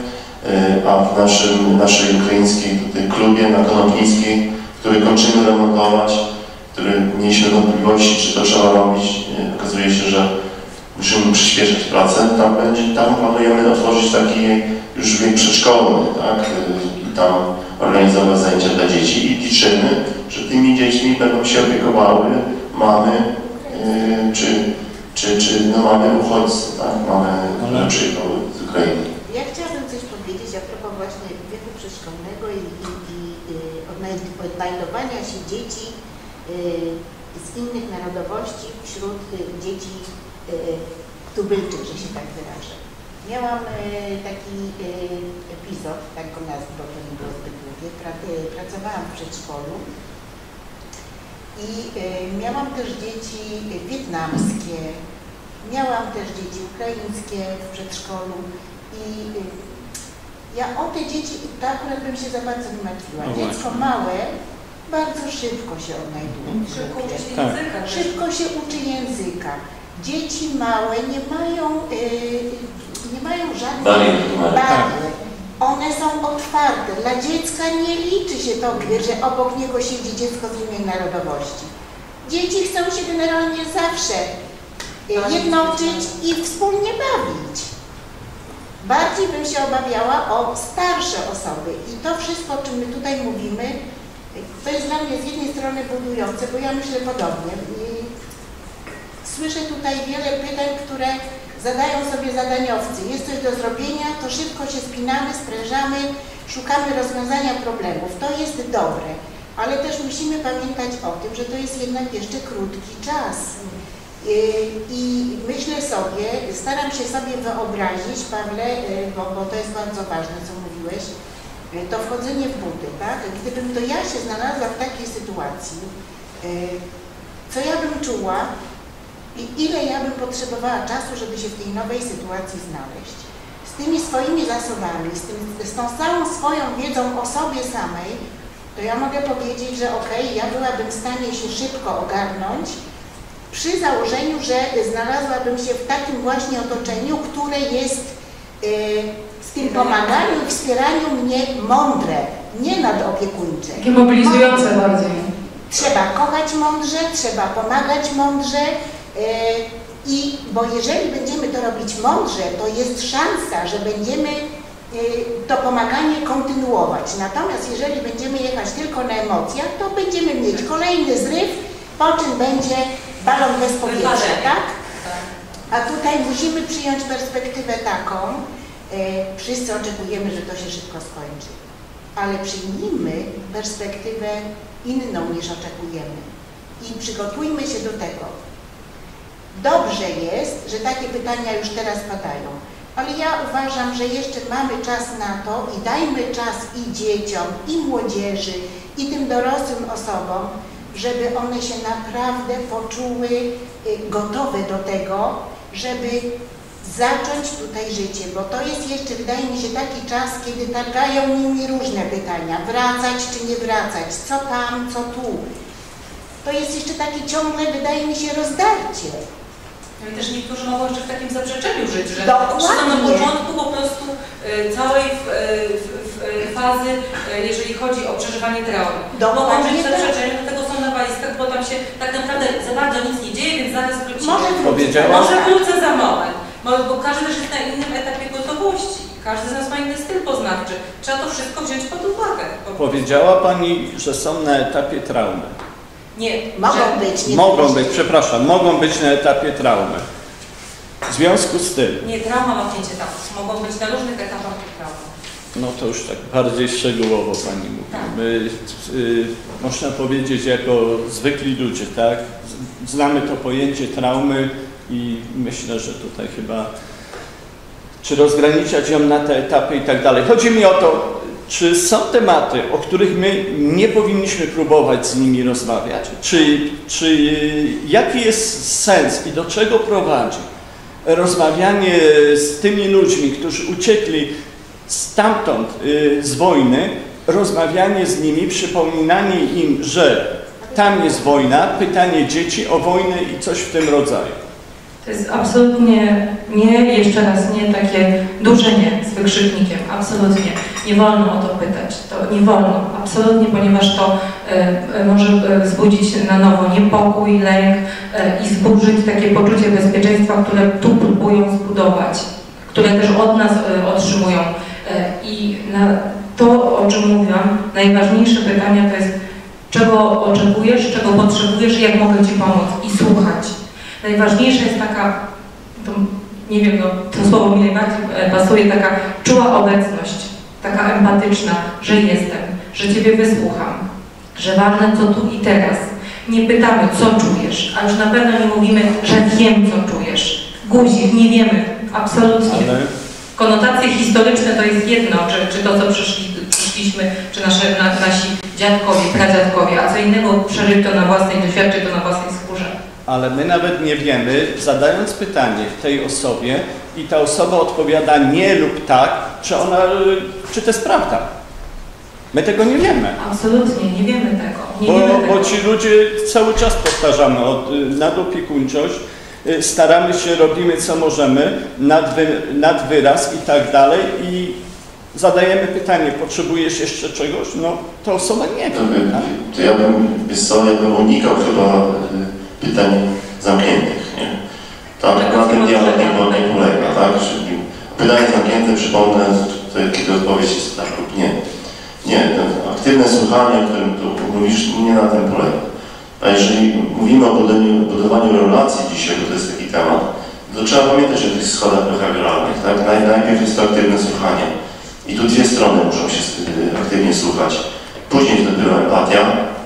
a w naszym, naszej ukraińskiej tutaj klubie na Konopnickiej, który kończymy remontować, który mieliśmy wątpliwości, czy to trzeba robić. Okazuje się, że musimy przyspieszyć pracę. Tam, będzie, tam planujemy otworzyć taki już wiek przedszkolny, tak? I tam organizować zajęcia dla dzieci i liczymy, że tymi dziećmi będą się opiekowały mamy, yy, czy, czy, czy no mamy uchodźcy, tak? Mamy, które przyjechały z Ukrainy. Ja chciałabym coś powiedzieć a propos właśnie wieku przedszkolnego i, i, i y, odnajdowania się dzieci z innych narodowości wśród dzieci tubylczych, że się tak wyrażę. Miałam taki epizod, tak go nazwę, bo to nie było zbyt długie. Pracowałam w przedszkolu i miałam też dzieci wietnamskie, miałam też dzieci ukraińskie w przedszkolu i ja o te dzieci, to akurat bym się za bardzo nie martwiła. No Dziecko małe bardzo szybko się odnajduje. Szybko uczy się tak. języka. Szybko się uczy języka. Dzieci małe nie mają, yy, nie mają żadnych barier. One są otwarte. Dla dziecka nie liczy się to, że obok niego siedzi dziecko z innej narodowości. Dzieci chcą się generalnie zawsze jednoczyć i wspólnie bawić. Bardziej bym się obawiała o starsze osoby i to wszystko, o czym my tutaj mówimy, to jest dla mnie z jednej strony budujące, bo ja myślę podobnie. Słyszę tutaj wiele pytań, które zadają sobie zadaniowcy. Jest coś do zrobienia, to szybko się spinamy, sprężamy, szukamy rozwiązania problemów. To jest dobre, ale też musimy pamiętać o tym, że to jest jednak jeszcze krótki czas. I myślę sobie, staram się sobie wyobrazić, Pawle, bo, bo to jest bardzo ważne, co mówiłeś, to wchodzenie w buty, tak? Gdybym to ja się znalazła w takiej sytuacji, co ja bym czuła i ile ja bym potrzebowała czasu, żeby się w tej nowej sytuacji znaleźć. Z tymi swoimi zasobami, z, tym, z tą całą swoją wiedzą o sobie samej, to ja mogę powiedzieć, że okej, okay, ja byłabym w stanie się szybko ogarnąć, przy założeniu, że znalazłabym się w takim właśnie otoczeniu, które jest yy, w tym pomaganiu i wspieraniu mnie mądre, nie nadopiekuńcze. Takie mobilizujące bardziej. Trzeba kochać mądrze, trzeba pomagać mądrze yy, i bo jeżeli będziemy to robić mądrze, to jest szansa, że będziemy yy, to pomaganie kontynuować. Natomiast jeżeli będziemy jechać tylko na emocjach, to będziemy mieć kolejny zryw, po czym będzie balon bez powietrza, tak? A tutaj musimy przyjąć perspektywę taką, e, wszyscy oczekujemy, że to się szybko skończy, ale przyjmijmy perspektywę inną niż oczekujemy. i przygotujmy się do tego. Dobrze jest, że takie pytania już teraz padają, ale ja uważam, że jeszcze mamy czas na to i dajmy czas i dzieciom, i młodzieży, i tym dorosłym osobom, żeby one się naprawdę poczuły gotowe do tego, żeby zacząć tutaj życie, bo to jest jeszcze, wydaje mi się, taki czas, kiedy targają nimi różne pytania, wracać czy nie wracać, co tam, co tu. To jest jeszcze takie ciągle, wydaje mi się, rozdarcie. No i też niektórzy mogą jeszcze w takim zaprzeczeniu żyć, że Dokładnie. na początku po prostu y, całej f, f, f, fazy, y, jeżeli chodzi o przeżywanie traumy. Mogą żyć w zaprzeczeniu, dlatego są na walizkach, bo tam się tak naprawdę za bardzo nic nie dzieje, więc zaraz wrócimy. Może wrócę, Może wrócę za moment, bo, bo każdy też jest na innym etapie gotowości. Każdy z nas ma inny styl poznawczy. Trzeba to wszystko wziąć pod uwagę. Po Powiedziała Pani, że są na etapie traumy. Nie, mogą że... być. Nie mogą być, przepraszam, mogą być na etapie traumy. W związku z tym... Nie, trauma ma pięć etapów. Mogą być na różnych etapach traumy. No to już tak bardziej szczegółowo Pani mówi. Tak. My, y, można powiedzieć, jako zwykli ludzie, tak? Znamy to pojęcie traumy i myślę, że tutaj chyba czy rozgraniczać ją na te etapy i tak dalej. Chodzi mi o to, czy są tematy, o których my nie powinniśmy próbować z nimi rozmawiać? Czy, czy jaki jest sens i do czego prowadzi rozmawianie z tymi ludźmi, którzy uciekli stamtąd y, z wojny, rozmawianie z nimi, przypominanie im, że tam jest wojna, pytanie dzieci o wojnę i coś w tym rodzaju? To jest absolutnie nie, jeszcze raz nie, takie duże nie z wykrzyknikiem, absolutnie. Nie wolno o to pytać, to nie wolno, absolutnie, ponieważ to e, może wzbudzić na nowo niepokój, lęk e, i zburzyć takie poczucie bezpieczeństwa, które tu próbują zbudować, które też od nas e, otrzymują. E, I na to, o czym mówiłam, najważniejsze pytania to jest, czego oczekujesz, czego potrzebujesz i jak mogę Ci pomóc i słuchać. Najważniejsza jest taka, to, nie wiem, no, to słowo mi najbardziej pasuje, taka czuła obecność, taka empatyczna, że jestem, że Ciebie wysłucham, że ważne co tu i teraz. Nie pytamy, co czujesz, a już na pewno nie mówimy, że wiem, co czujesz. Guzik, nie wiemy, absolutnie. Ale... Konotacje historyczne to jest jedno, czy, czy to, co przyszli, przyszliśmy, czy nasze, na, nasi dziadkowie, pradziadkowie, a co innego przeżyć to na własnej, doświadczyć to na własnej skórze. Ale my nawet nie wiemy, zadając pytanie tej osobie i ta osoba odpowiada nie lub tak, czy ona, czy to jest prawda. My tego nie wiemy. Absolutnie, nie wiemy tego. Nie bo, wiemy tego. bo ci ludzie cały czas powtarzamy od nadopiekuńczość, staramy się, robimy co możemy, nadwy, nadwyraz i tak dalej i zadajemy pytanie, potrzebujesz jeszcze czegoś? No to osoba nie wie. To, by, to ja bym, wiesz co, ja bym unikał chyba pytań zamkniętych, nie? Tam na tym dialog nie, nie polega, tak? Czyli pytanie zamknięte, przypomnę, kiedy odpowiedź jest tak lub nie. Nie, to aktywne słuchanie, o którym tu mówisz, nie na tym polega. A jeżeli mówimy o budowaniu, budowaniu relacji dzisiaj, bo to jest taki temat, to trzeba pamiętać o tych schodach behawioralnych, tak? Najpierw jest to aktywne słuchanie. I tu dwie strony muszą się aktywnie słuchać. Później dopiero empatia,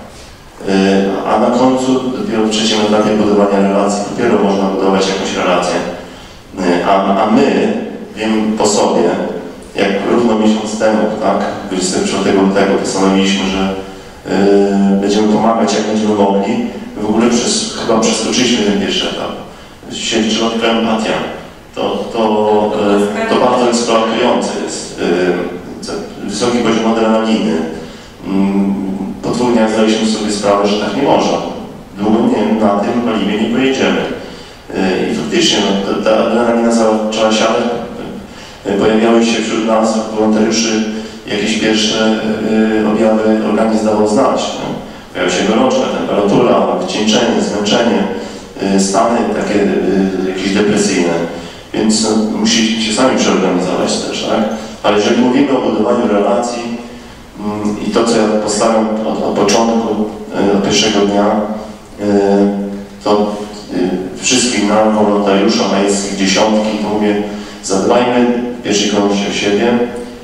a na końcu, dopiero w trzecim etapie budowania relacji, dopiero można budować jakąś relację. A, a my, wiem po sobie, jak równo miesiąc temu, tak, dwudziestego czwartego lutego postanowiliśmy, że yy, będziemy pomagać jak będziemy mogli, w ogóle przez, chyba przeskoczyliśmy ten pierwszy etap. Dzisiaj trzeba tylko empatia. To, to, yy, to bardzo eksploatujące jest. Yy, wysoki poziom adrenaliny. Yy, po dwóch dniach zdaliśmy sobie sprawę, że tak nie można. Długo nie, na tym paliwie nie pojedziemy. Yy, I faktycznie no, ta adrenalina zaczęła siadać. Pojawiały się wśród nas, wolontariuszy, jakieś pierwsze y, objawy, organizm dawał znać. No. Pojawiła się gorączka, temperatura, wycieńczenie, zmęczenie, y, stany takie y, jakieś depresyjne. Więc no, musicie się sami przeorganizować też, tak? Ale jeżeli mówimy o budowaniu relacji y, i to, co ja postaram od, od początku, y, od pierwszego dnia, y, to y, wszystkim nam, wolontariuszom, a jest ich dziesiątki, to mówię, zadbajmy w pierwszej kolejności o siebie.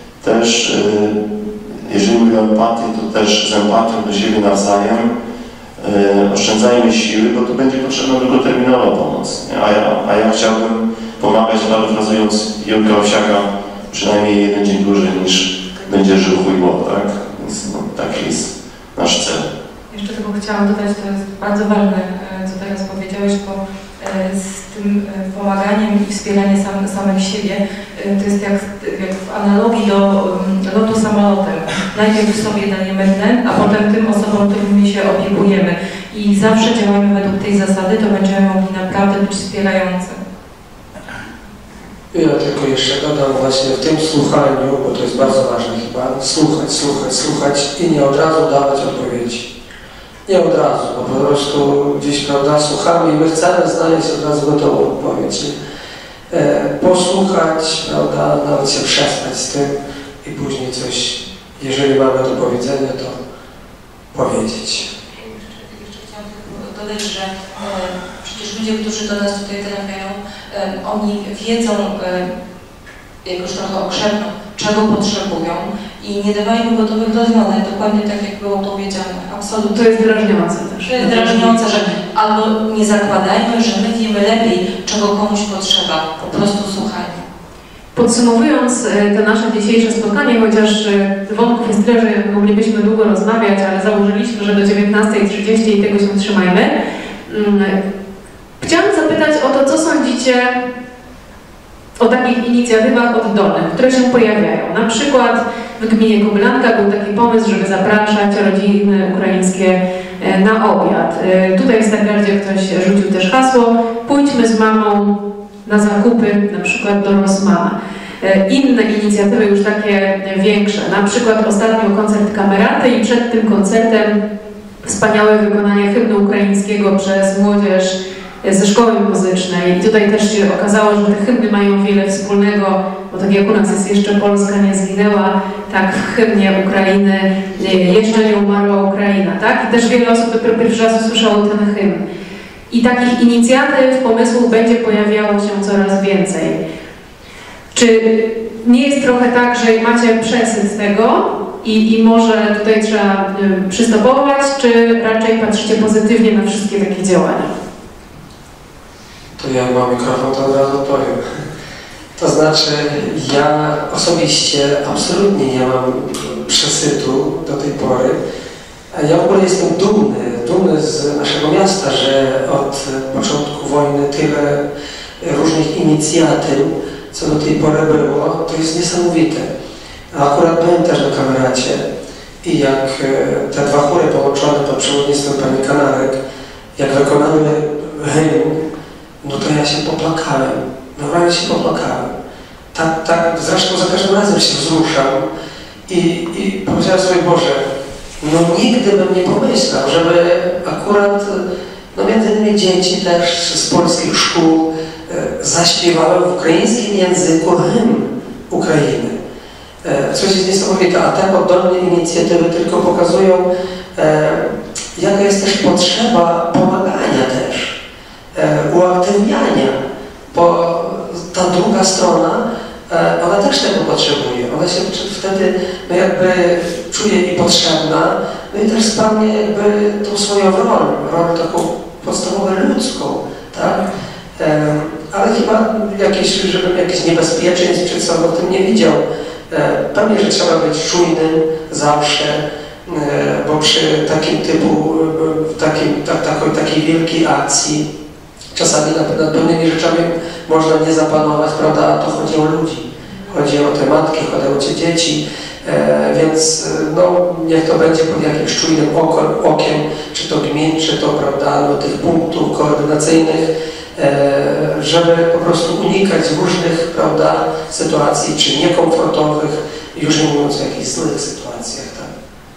Też, jeżeli mówię o empatii, to też z empatią do siebie nawzajem e, oszczędzajmy siły, bo to będzie potrzebna długoterminowa pomoc. Nie? A, ja, a ja chciałbym pomagać, parafrazując Jurka Owsiaka, przynajmniej jeden dzień dłużej niż będzie żył chuj błot, tak? Więc no, taki jest nasz cel. Jeszcze tylko chciałam dodać, to jest bardzo ważne, co teraz powiedziałeś, bo z tym pomaganiem i wspieraniem sam, samych siebie, to jest jak, jak w analogii do lotu samolotem. Najpierw sobie dajemy tlen, a potem tym osobom, którymi się opiekujemy. I zawsze działamy według tej zasady, to będziemy mogli naprawdę być wspierający. Ja tylko jeszcze dodam właśnie w tym słuchaniu, bo to jest bardzo ważne chyba, słuchać, słuchać, słuchać i nie od razu dawać odpowiedzi. Nie od razu, bo po prostu gdzieś, prawda, słuchamy i my chcemy znaleźć od razu gotową odpowiedź. E, posłuchać, prawda, nawet się przespać z tym i później coś, jeżeli mamy do powiedzenia, to powiedzieć. Jeszcze, jeszcze chciałam tylko dodać, że e, przecież ludzie, którzy do nas tutaj trafiają, e, oni wiedzą, e, jak już trochę okrzepną, czego potrzebują i nie dawajmy gotowych rozwiązań, dokładnie tak jak było powiedziane. Absolutnie. To jest drażniące też. To jest drażniące, że albo nie zakładajmy, że my wiemy lepiej, czego komuś potrzeba. Po prostu słuchajmy. Podsumowując to nasze dzisiejsze spotkanie, chociaż wątków jest tyle, że moglibyśmy długo rozmawiać, ale założyliśmy, że do dziewiętnastej trzydzieści i tego się trzymajmy. Chciałam zapytać o to, co sądzicie o takich inicjatywach oddolnych, które się pojawiają. Na przykład w gminie Kobylanka był taki pomysł, żeby zapraszać rodziny ukraińskie na obiad. Tutaj w Stargardzie ktoś rzucił też hasło: pójdźmy z mamą na zakupy, na przykład do Rossmana. Inne inicjatywy już takie większe, na przykład ostatnio koncert Kameraty i przed tym koncertem wspaniałe wykonanie hymnu ukraińskiego przez młodzież ze szkoły muzycznej. I tutaj też się okazało, że te hymny mają wiele wspólnego, bo tak jak u nas jest Jeszcze Polska nie zginęła, tak w hymnie Ukrainy Jeszcze nie umarła Ukraina, tak? I też wiele osób dopiero pierwszy raz usłyszało ten hymn. I takich inicjatyw, pomysłów będzie pojawiało się coraz więcej. Czy nie jest trochę tak, że macie przesyt tego i, i może tutaj trzeba y, przystopować, czy raczej patrzycie pozytywnie na wszystkie takie działania? To ja mam mikrofon, to od razu powiem. To znaczy, ja osobiście absolutnie nie mam przesytu do tej pory. Ja w ogóle jestem dumny, dumny z naszego miasta, że od początku wojny tyle różnych inicjatyw, co do tej pory było, to jest niesamowite. A akurat byłem też na Kameracie i jak te dwa chóry połączone pod przewodnictwem pani Kanarek, jak wykonały hymn, no to ja się popłakałem, naprawdę się popłakałem. Tak, tak, zresztą za każdym razem się wzruszam i, i powiedziałem sobie: Boże, no nigdy bym nie pomyślał, żeby akurat, no między innymi dzieci też z polskich szkół e, zaśpiewały w ukraińskim języku hymn Ukrainy. E, coś jest niesamowite, a tak oddolne inicjatywy tylko pokazują, e, jaka jest też potrzeba pomagania też, e, uaktywniania, bo ta druga strona, e, ona też tego potrzebuje. Ona się wtedy no jakby czuje i potrzebna, no i też spełnia jakby tą swoją rolę, rolę taką podstawową ludzką, tak? E, ale chyba jakieś, żebym jakichś niebezpieczeństw przed sobą w tym nie widział. E, pewnie, że trzeba być czujnym zawsze, e, bo przy takim typu, e, takim, tak, takiej, takiej wielkiej akcji czasami nad, nad pewnymi rzeczami można nie zapanować, prawda? A to chodzi o ludzi. Chodzi o te matki, chodzi o te dzieci, e, więc no, niech to będzie pod jakimś czujnym oko, okiem, czy to gmin, czy to, prawda, do tych punktów koordynacyjnych, e, żeby po prostu unikać różnych, prawda, sytuacji, czy niekomfortowych, już nie mówiąc o jakichś złych sytuacjach. Tak?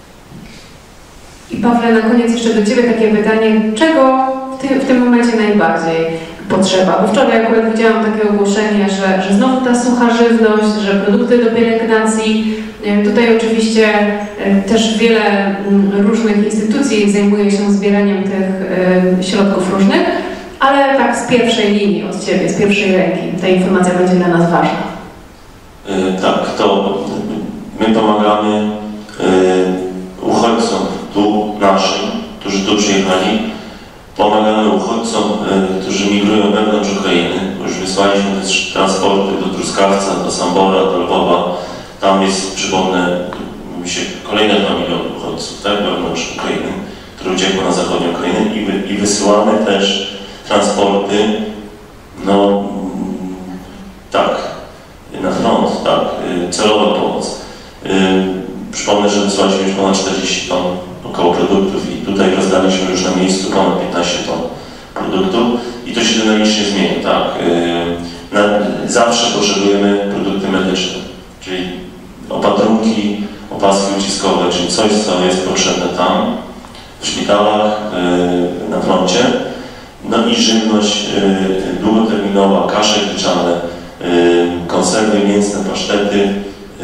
I Pawle, na koniec jeszcze do Ciebie takie pytanie, czego w tym, w tym momencie najbardziej potrzeba? Bo wczoraj akurat widziałam takie ogłoszenie, że, że znowu ta sucha żywność, że produkty do pielęgnacji. Tutaj oczywiście też wiele różnych instytucji zajmuje się zbieraniem tych środków różnych, ale tak z pierwszej linii od Ciebie, z pierwszej ręki ta informacja będzie dla nas ważna. Yy, tak, to my pomagamy yy, uchodźcom tu naszym, którzy którzy tu przyjechali. Pomagamy uchodźcom, y, którzy migrują wewnątrz Ukrainy. Już wysłaliśmy też transporty do Truskawca, do Sambora, do Lwowa. Tam jest, przypomnę, się kolejne dwa miliony uchodźców, tak, wewnątrz Ukrainy, które uciekły na zachodnią Ukrainę i, wy, i wysyłamy też transporty, no tak, na front, tak, celowa pomoc. Przypomnę, że wysłaliśmy już ponad czterdzieści ton około produktów i tutaj rozdaliśmy już na miejscu ponad piętnaście ton produktów i to się dynamicznie zmienia, tak. Na, zawsze potrzebujemy produkty medyczne, czyli opatrunki, opaski uciskowe, czyli coś, co jest potrzebne tam, w szpitalach, na froncie. No i żywność długoterminowa, kasze gryczane, konserwy mięsne, pasztety,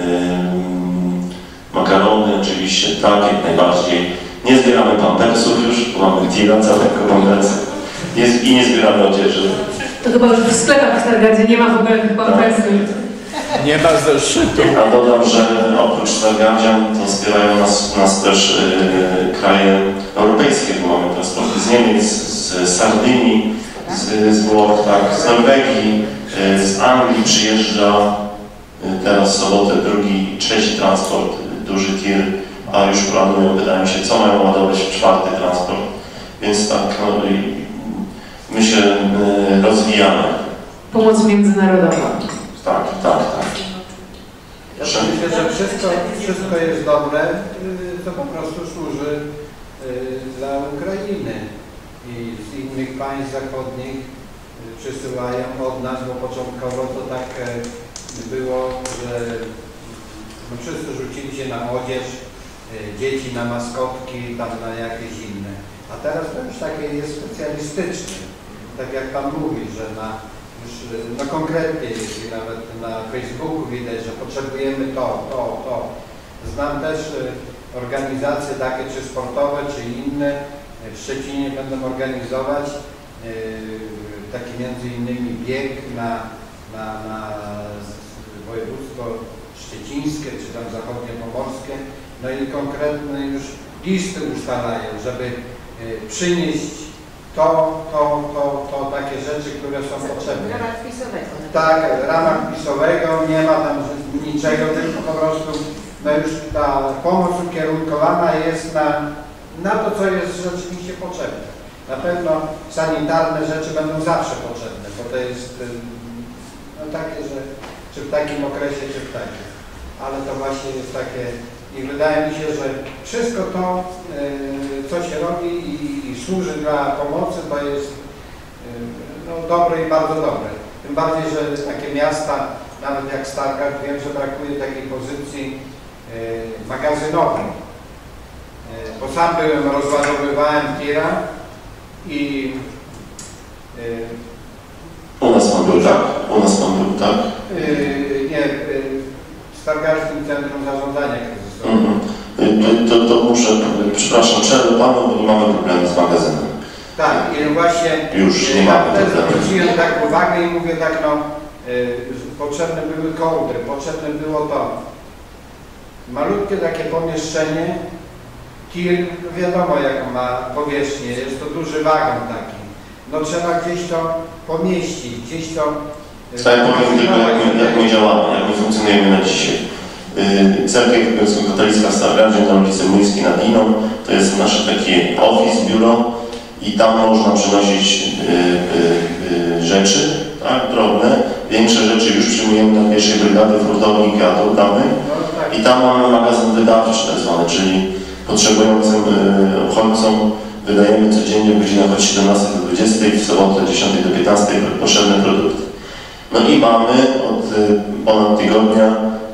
makarony oczywiście, tak, jak najbardziej. Nie zbieramy pampersów już, bo mamy tira całego pampersy i nie zbieramy odzieży. To chyba już w sklepach w Stargardzie nie ma hubelnych pampersów. Nie ma zeszytu. A dodam, że oprócz Stargardzian to wspierają nas, nas też yy, kraje europejskie, bo mamy transporty z Niemiec, z Sardynii, z, z Włoch, tak, z Norwegii, yy, z Anglii przyjeżdża yy, teraz w sobotę drugi, trzeci transport, duży tir, a już planują, wydaje mi się, co mają ładować w czwarty transport. Więc tak, no, my się yy, rozwijamy. Pomoc międzynarodowa. Tak, tak, tak. Ja myślę, że wszystko, wszystko jest dobre, to po prostu służy dla Ukrainy i z innych państw zachodnich przysyłają od nas, bo początkowo to tak było, że no wszyscy rzucili się na odzież, dzieci na maskotki, tam na jakieś inne. A teraz to już takie jest specjalistyczne, tak jak Pan mówi, że na no konkretnie, jeśli nawet na Facebooku widać, że potrzebujemy to, to, to. Znam też organizacje takie, czy sportowe, czy inne. W Szczecinie będą organizować taki między innymi bieg na, na, na województwo szczecińskie, czy tam zachodniopomorskie. No i konkretne już listy ustalają, żeby przynieść To, to, to, to takie rzeczy, które są potrzebne. W ramach wpisowego. Tak, w ramach wpisowego nie ma tam niczego, tylko po prostu no już ta pomoc ukierunkowana jest na, na to, co jest rzeczywiście potrzebne. Na pewno sanitarne rzeczy będą zawsze potrzebne, bo to jest no takie, że czy w takim okresie, czy w takim. Ale to właśnie jest takie i wydaje mi się, że wszystko to, co się robi i, i służy dla pomocy, to jest no, dobre i bardzo dobre. Tym bardziej, że takie miasta, nawet jak Stargard, wiem, że brakuje takiej pozycji magazynowej. Bo sam byłem, rozładowywałem tira i... U nas Pan był, tak? U nas Pan był, tak? Nie, w Stargardzkim Centrum Zarządzania Kryzysowego. Mhm. To, to, to muszę, przepraszam, przerwę Panu, bo nie mamy problemu z magazynem. Tak, i właśnie już nie mamy problemu. Zwróciłem tak uwagę i mówię tak, no, y, potrzebne były kołdry, potrzebne było to. Malutkie takie pomieszczenie, tir, wiadomo jaką ma powierzchnię, jest to duży wagon taki. No trzeba gdzieś to pomieścić, gdzieś to... Y, tak, powiem tylko jak my, jak my działamy, jak my funkcjonujemy na dzisiaj. Cerkiew Katolicka w Stargardzie na ulicy Młyńskiej nad Iną. To jest nasze takie office, biuro i tam można przynosić y, y, y, rzeczy, tak, drobne. Większe rzeczy już przyjmujemy na pierwszej brygady furtownik, a to damy. I tam mamy magazyn wydawczy tak zwany, czyli potrzebującym y, uchodźcom wydajemy codziennie w godzinach od siedemnastej do dwudziestej, w sobotę od dziesiątej do piętnastej potrzebne produkty. No i mamy od y, ponad tygodnia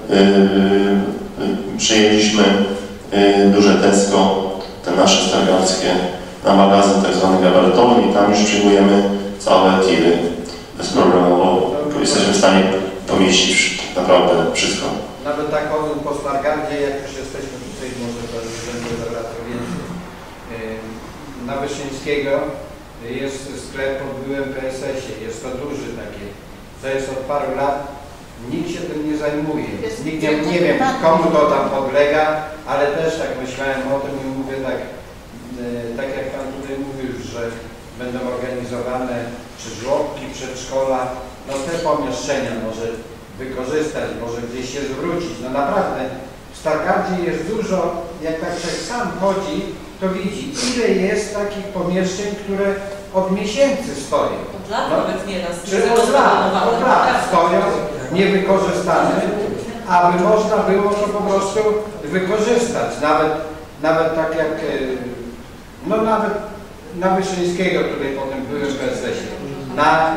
Yy, przyjęliśmy yy, duże Tesco, te nasze stargardzkie, na magazyn tak zwany gabarytowy i tam już przyjmujemy całe tiry bezproblemowo. Jesteśmy w stanie pomieścić naprawdę wszystko. Nawet tak chodząc po Stargardzie, jak już jesteśmy tutaj, może to już będzie zawracał więcej. Yy, na Wyszyńskiego jest sklep pod byłym P S S-ie, jest to duży takie, to jest od paru lat. Nikt się tym nie zajmuje. Nikt nie, nie wiem, komu to tam podlega, ale też tak myślałem o tym i mówię tak, e, tak jak będą organizowane, czy żłobki, przedszkola, no te pomieszczenia może wykorzystać, może gdzieś się zwrócić. No naprawdę w Stargardzie jest dużo, jak tak człowiek sam chodzi, to widzi, ile jest takich pomieszczeń, które od miesięcy stoją. Od lat no, nawet nieraz. Czy od lat, od lat stoją, niewykorzystane, aby można było to po prostu wykorzystać. Nawet, nawet tak jak, no nawet na Wyszyńskiego, tutaj potem byłem w Berzesie, na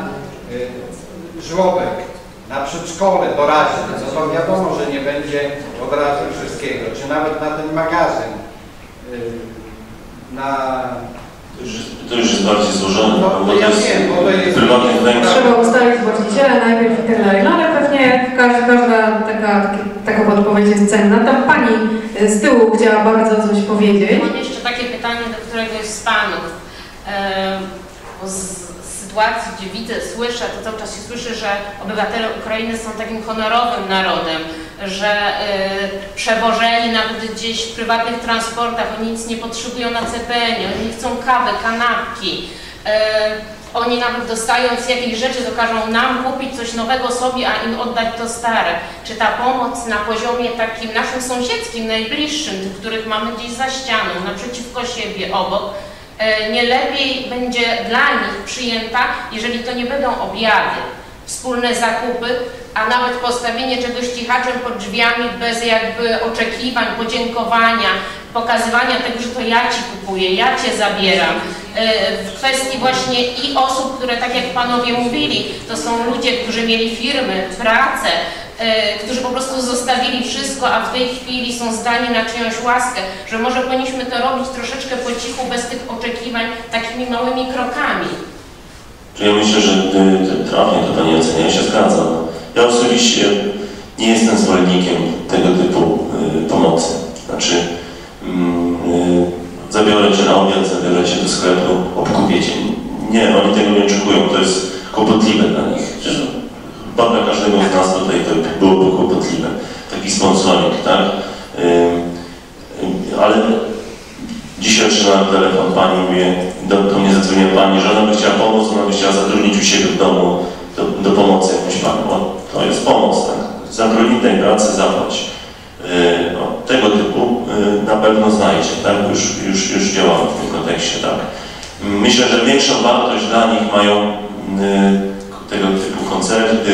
y, żłobek, na przedszkole doraźne, no to wiadomo, że nie będzie od razu wszystkiego, czy nawet na ten magazyn, y, na... To już, to już jest bardziej złożone, no, bo ja to jest wiem, bo to jest prywatnych rękach. Trzeba ustalić właściciela najpierw i tak dalej, no ale pewnie każda, każda taka, taka podpowiedź jest cenna. Tam pani z tyłu chciała bardzo coś powiedzieć. Mam jeszcze takie pytanie do któregoś z panów. E, z sytuacji, gdzie widzę, słyszę, to cały czas się słyszy, że obywatele Ukrainy są takim honorowym narodem, że e, przewożeni nawet gdzieś w prywatnych transportach, oni nic nie potrzebują na C P N-ie, oni chcą kawy, kanapki. E, Oni nawet dostając jakieś rzeczy, to każą nam kupić coś nowego sobie, a im oddać to stare. Czy ta pomoc na poziomie takim naszym sąsiedzkim, najbliższym, tych, których mamy gdzieś za ścianą, naprzeciwko siebie, obok, nie lepiej będzie dla nich przyjęta, jeżeli to nie będą obiady, wspólne zakupy, a nawet postawienie czegoś cichaczem pod drzwiami bez jakby oczekiwań, podziękowania, pokazywania tego, że to ja Ci kupuję, ja Cię zabieram. W kwestii właśnie i osób, które tak jak Panowie mówili, to są ludzie, którzy mieli firmy, pracę, którzy po prostu zostawili wszystko, a w tej chwili są zdani na czyjąś łaskę, że może powinniśmy to robić troszeczkę po cichu, bez tych oczekiwań, takimi małymi krokami. Ja myślę, że trafnie to Pani ocenia, ja się zgadzam. Ja osobiście nie jestem zwolennikiem tego typu y, pomocy. Znaczy, y, zabiorę Cię na obiad, zabiorę Cię do sklepu, obkupię Cię. Nie, oni tego nie oczekują, to jest kłopotliwe dla nich. Chyba dla każdego z nas tutaj to byłoby kłopotliwe. Taki sponsoring, tak? Y, y, ale dzisiaj otrzymałem telefon Pani, mówię, do, do mnie zadzwoniła Pani, że ona by chciała pomóc, ona by chciała zatrudnić u siebie w domu do, do pomocy jakąś Panią. No, to jest pomoc, tak? Zatrudnij tej pracy, zapłać. Yy, no, tego typu yy, na pewno znajdzie, tak? Już, już, już działamy w tym kontekście, tak? Myślę, że większą wartość dla nich mają yy, tego typu koncerty,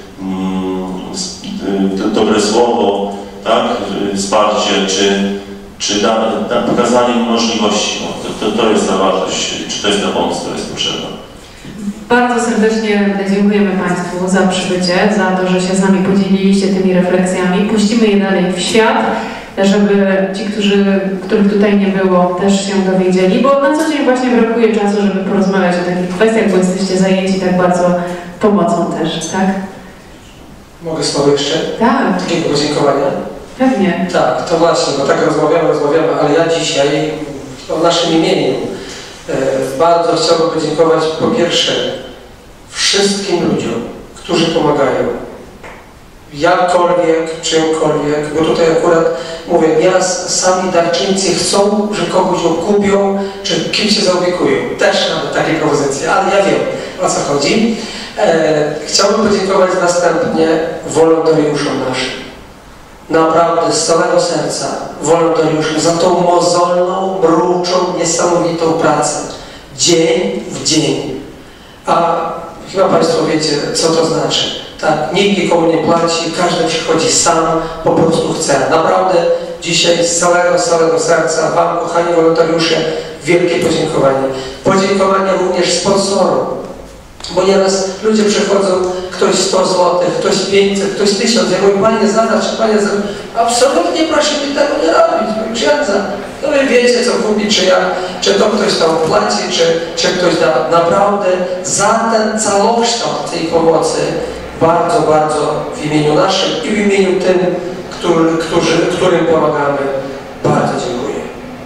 yy, yy, dobre słowo, tak? Yy, wsparcie, czy czy da, da, pokazanie możliwości. No, to, to, to jest ta wartość, czy to jest ta pomoc, która jest potrzebna. Bardzo serdecznie dziękujemy Państwu za przybycie, za to, że się z nami podzieliliście tymi refleksjami. Puścimy je dalej w świat, żeby ci, którzy, których tutaj nie było, też się dowiedzieli, bo na co dzień właśnie brakuje czasu, żeby porozmawiać o takich kwestiach, bo jesteście zajęci tak bardzo pomocą też, tak? Mogę słowo jeszcze? Tak. Takiego podziękowania? Pewnie. Tak, to właśnie, bo tak rozmawiamy, rozmawiamy, ale ja dzisiaj o naszym imieniu e, bardzo chciałbym podziękować po pierwsze wszystkim ludziom, którzy pomagają. Jakkolwiek, czymkolwiek, bo tutaj akurat mówię, nieraz sami darczyńcy chcą, że kogoś okupią, czy kim się zaopiekują. Też mamy takie propozycje, ale ja wiem, o co chodzi. E, chciałbym podziękować następnie wolontariuszom naszym. Naprawdę z całego serca wolontariuszom za tą mozolną, mruczą, niesamowitą pracę. Dzień w dzień. A chyba Państwo wiecie, co to znaczy. Tak, nikt nikomu nie płaci, każdy przychodzi sam, po prostu chce. Naprawdę dzisiaj z całego, z całego serca Wam, kochani wolontariusze, wielkie podziękowanie. Podziękowanie również sponsorom. Bo nieraz ludzie przychodzą, ktoś sto złotych, ktoś pięćset, ktoś tysiąc. Ja mówię, Panie zaraz, Panie zaraz. Absolutnie proszę mi tego nie robić, mój księdza. No Wy wiecie, co kupić, czy jak, czy to ktoś tam płaci, czy, czy ktoś da. Naprawdę za ten całokształt tej pomocy bardzo, bardzo w imieniu naszym i w imieniu tym, który, którzy, którym pomagamy, bardzo dziękuję.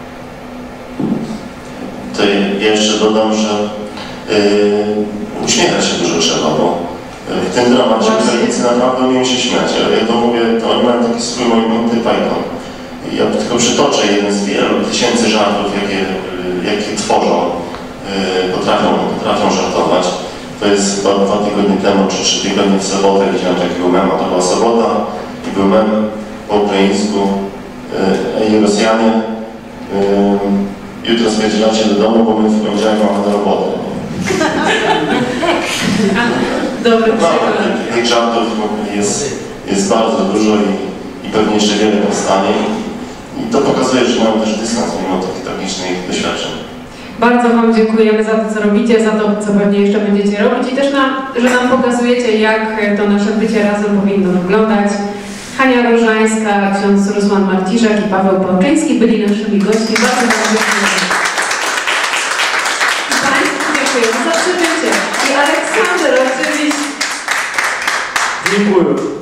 To jeszcze dodam, że yy, uśmiechać się dużo trzeba, bo w tym dramacie Ukraińcy naprawdę umieją się śmiać. Ja, ja to mówię, to oni mają taki swój Monty Python. Ja tylko przytoczę jeden z wielu tysięcy żartów, jakie, jakie tworzą. potrafią, potrafią żartować. To jest dwa, dwa tygodnie temu, czy trzy tygodnie w sobotę widziałem takiego mema, to była sobota i był mem po ukraińsku. Ej Rosjanie, jutro spierdzielacie do domu, bo my w poniedziałek mamy na robotę. Dobry no, tych, tych żartów jest, jest bardzo dużo i, i pewnie jeszcze wiele powstanie. I to pokazuje, że mają też dystans mimo tych tragicznych doświadczeń. Bardzo Wam dziękujemy za to, co robicie, za to, co pewnie jeszcze będziecie robić i też, nam, że nam pokazujecie, jak to nasze bycie razem powinno wyglądać. Hania Różańska, ksiądz Rusłan Marciszak i Paweł Pałczyński byli naszymi gośćmi. Bardzo Wam dziękujemy. I Państwu dziękujemy za przybycie. I Aleksander oczywiście. Dziękuję.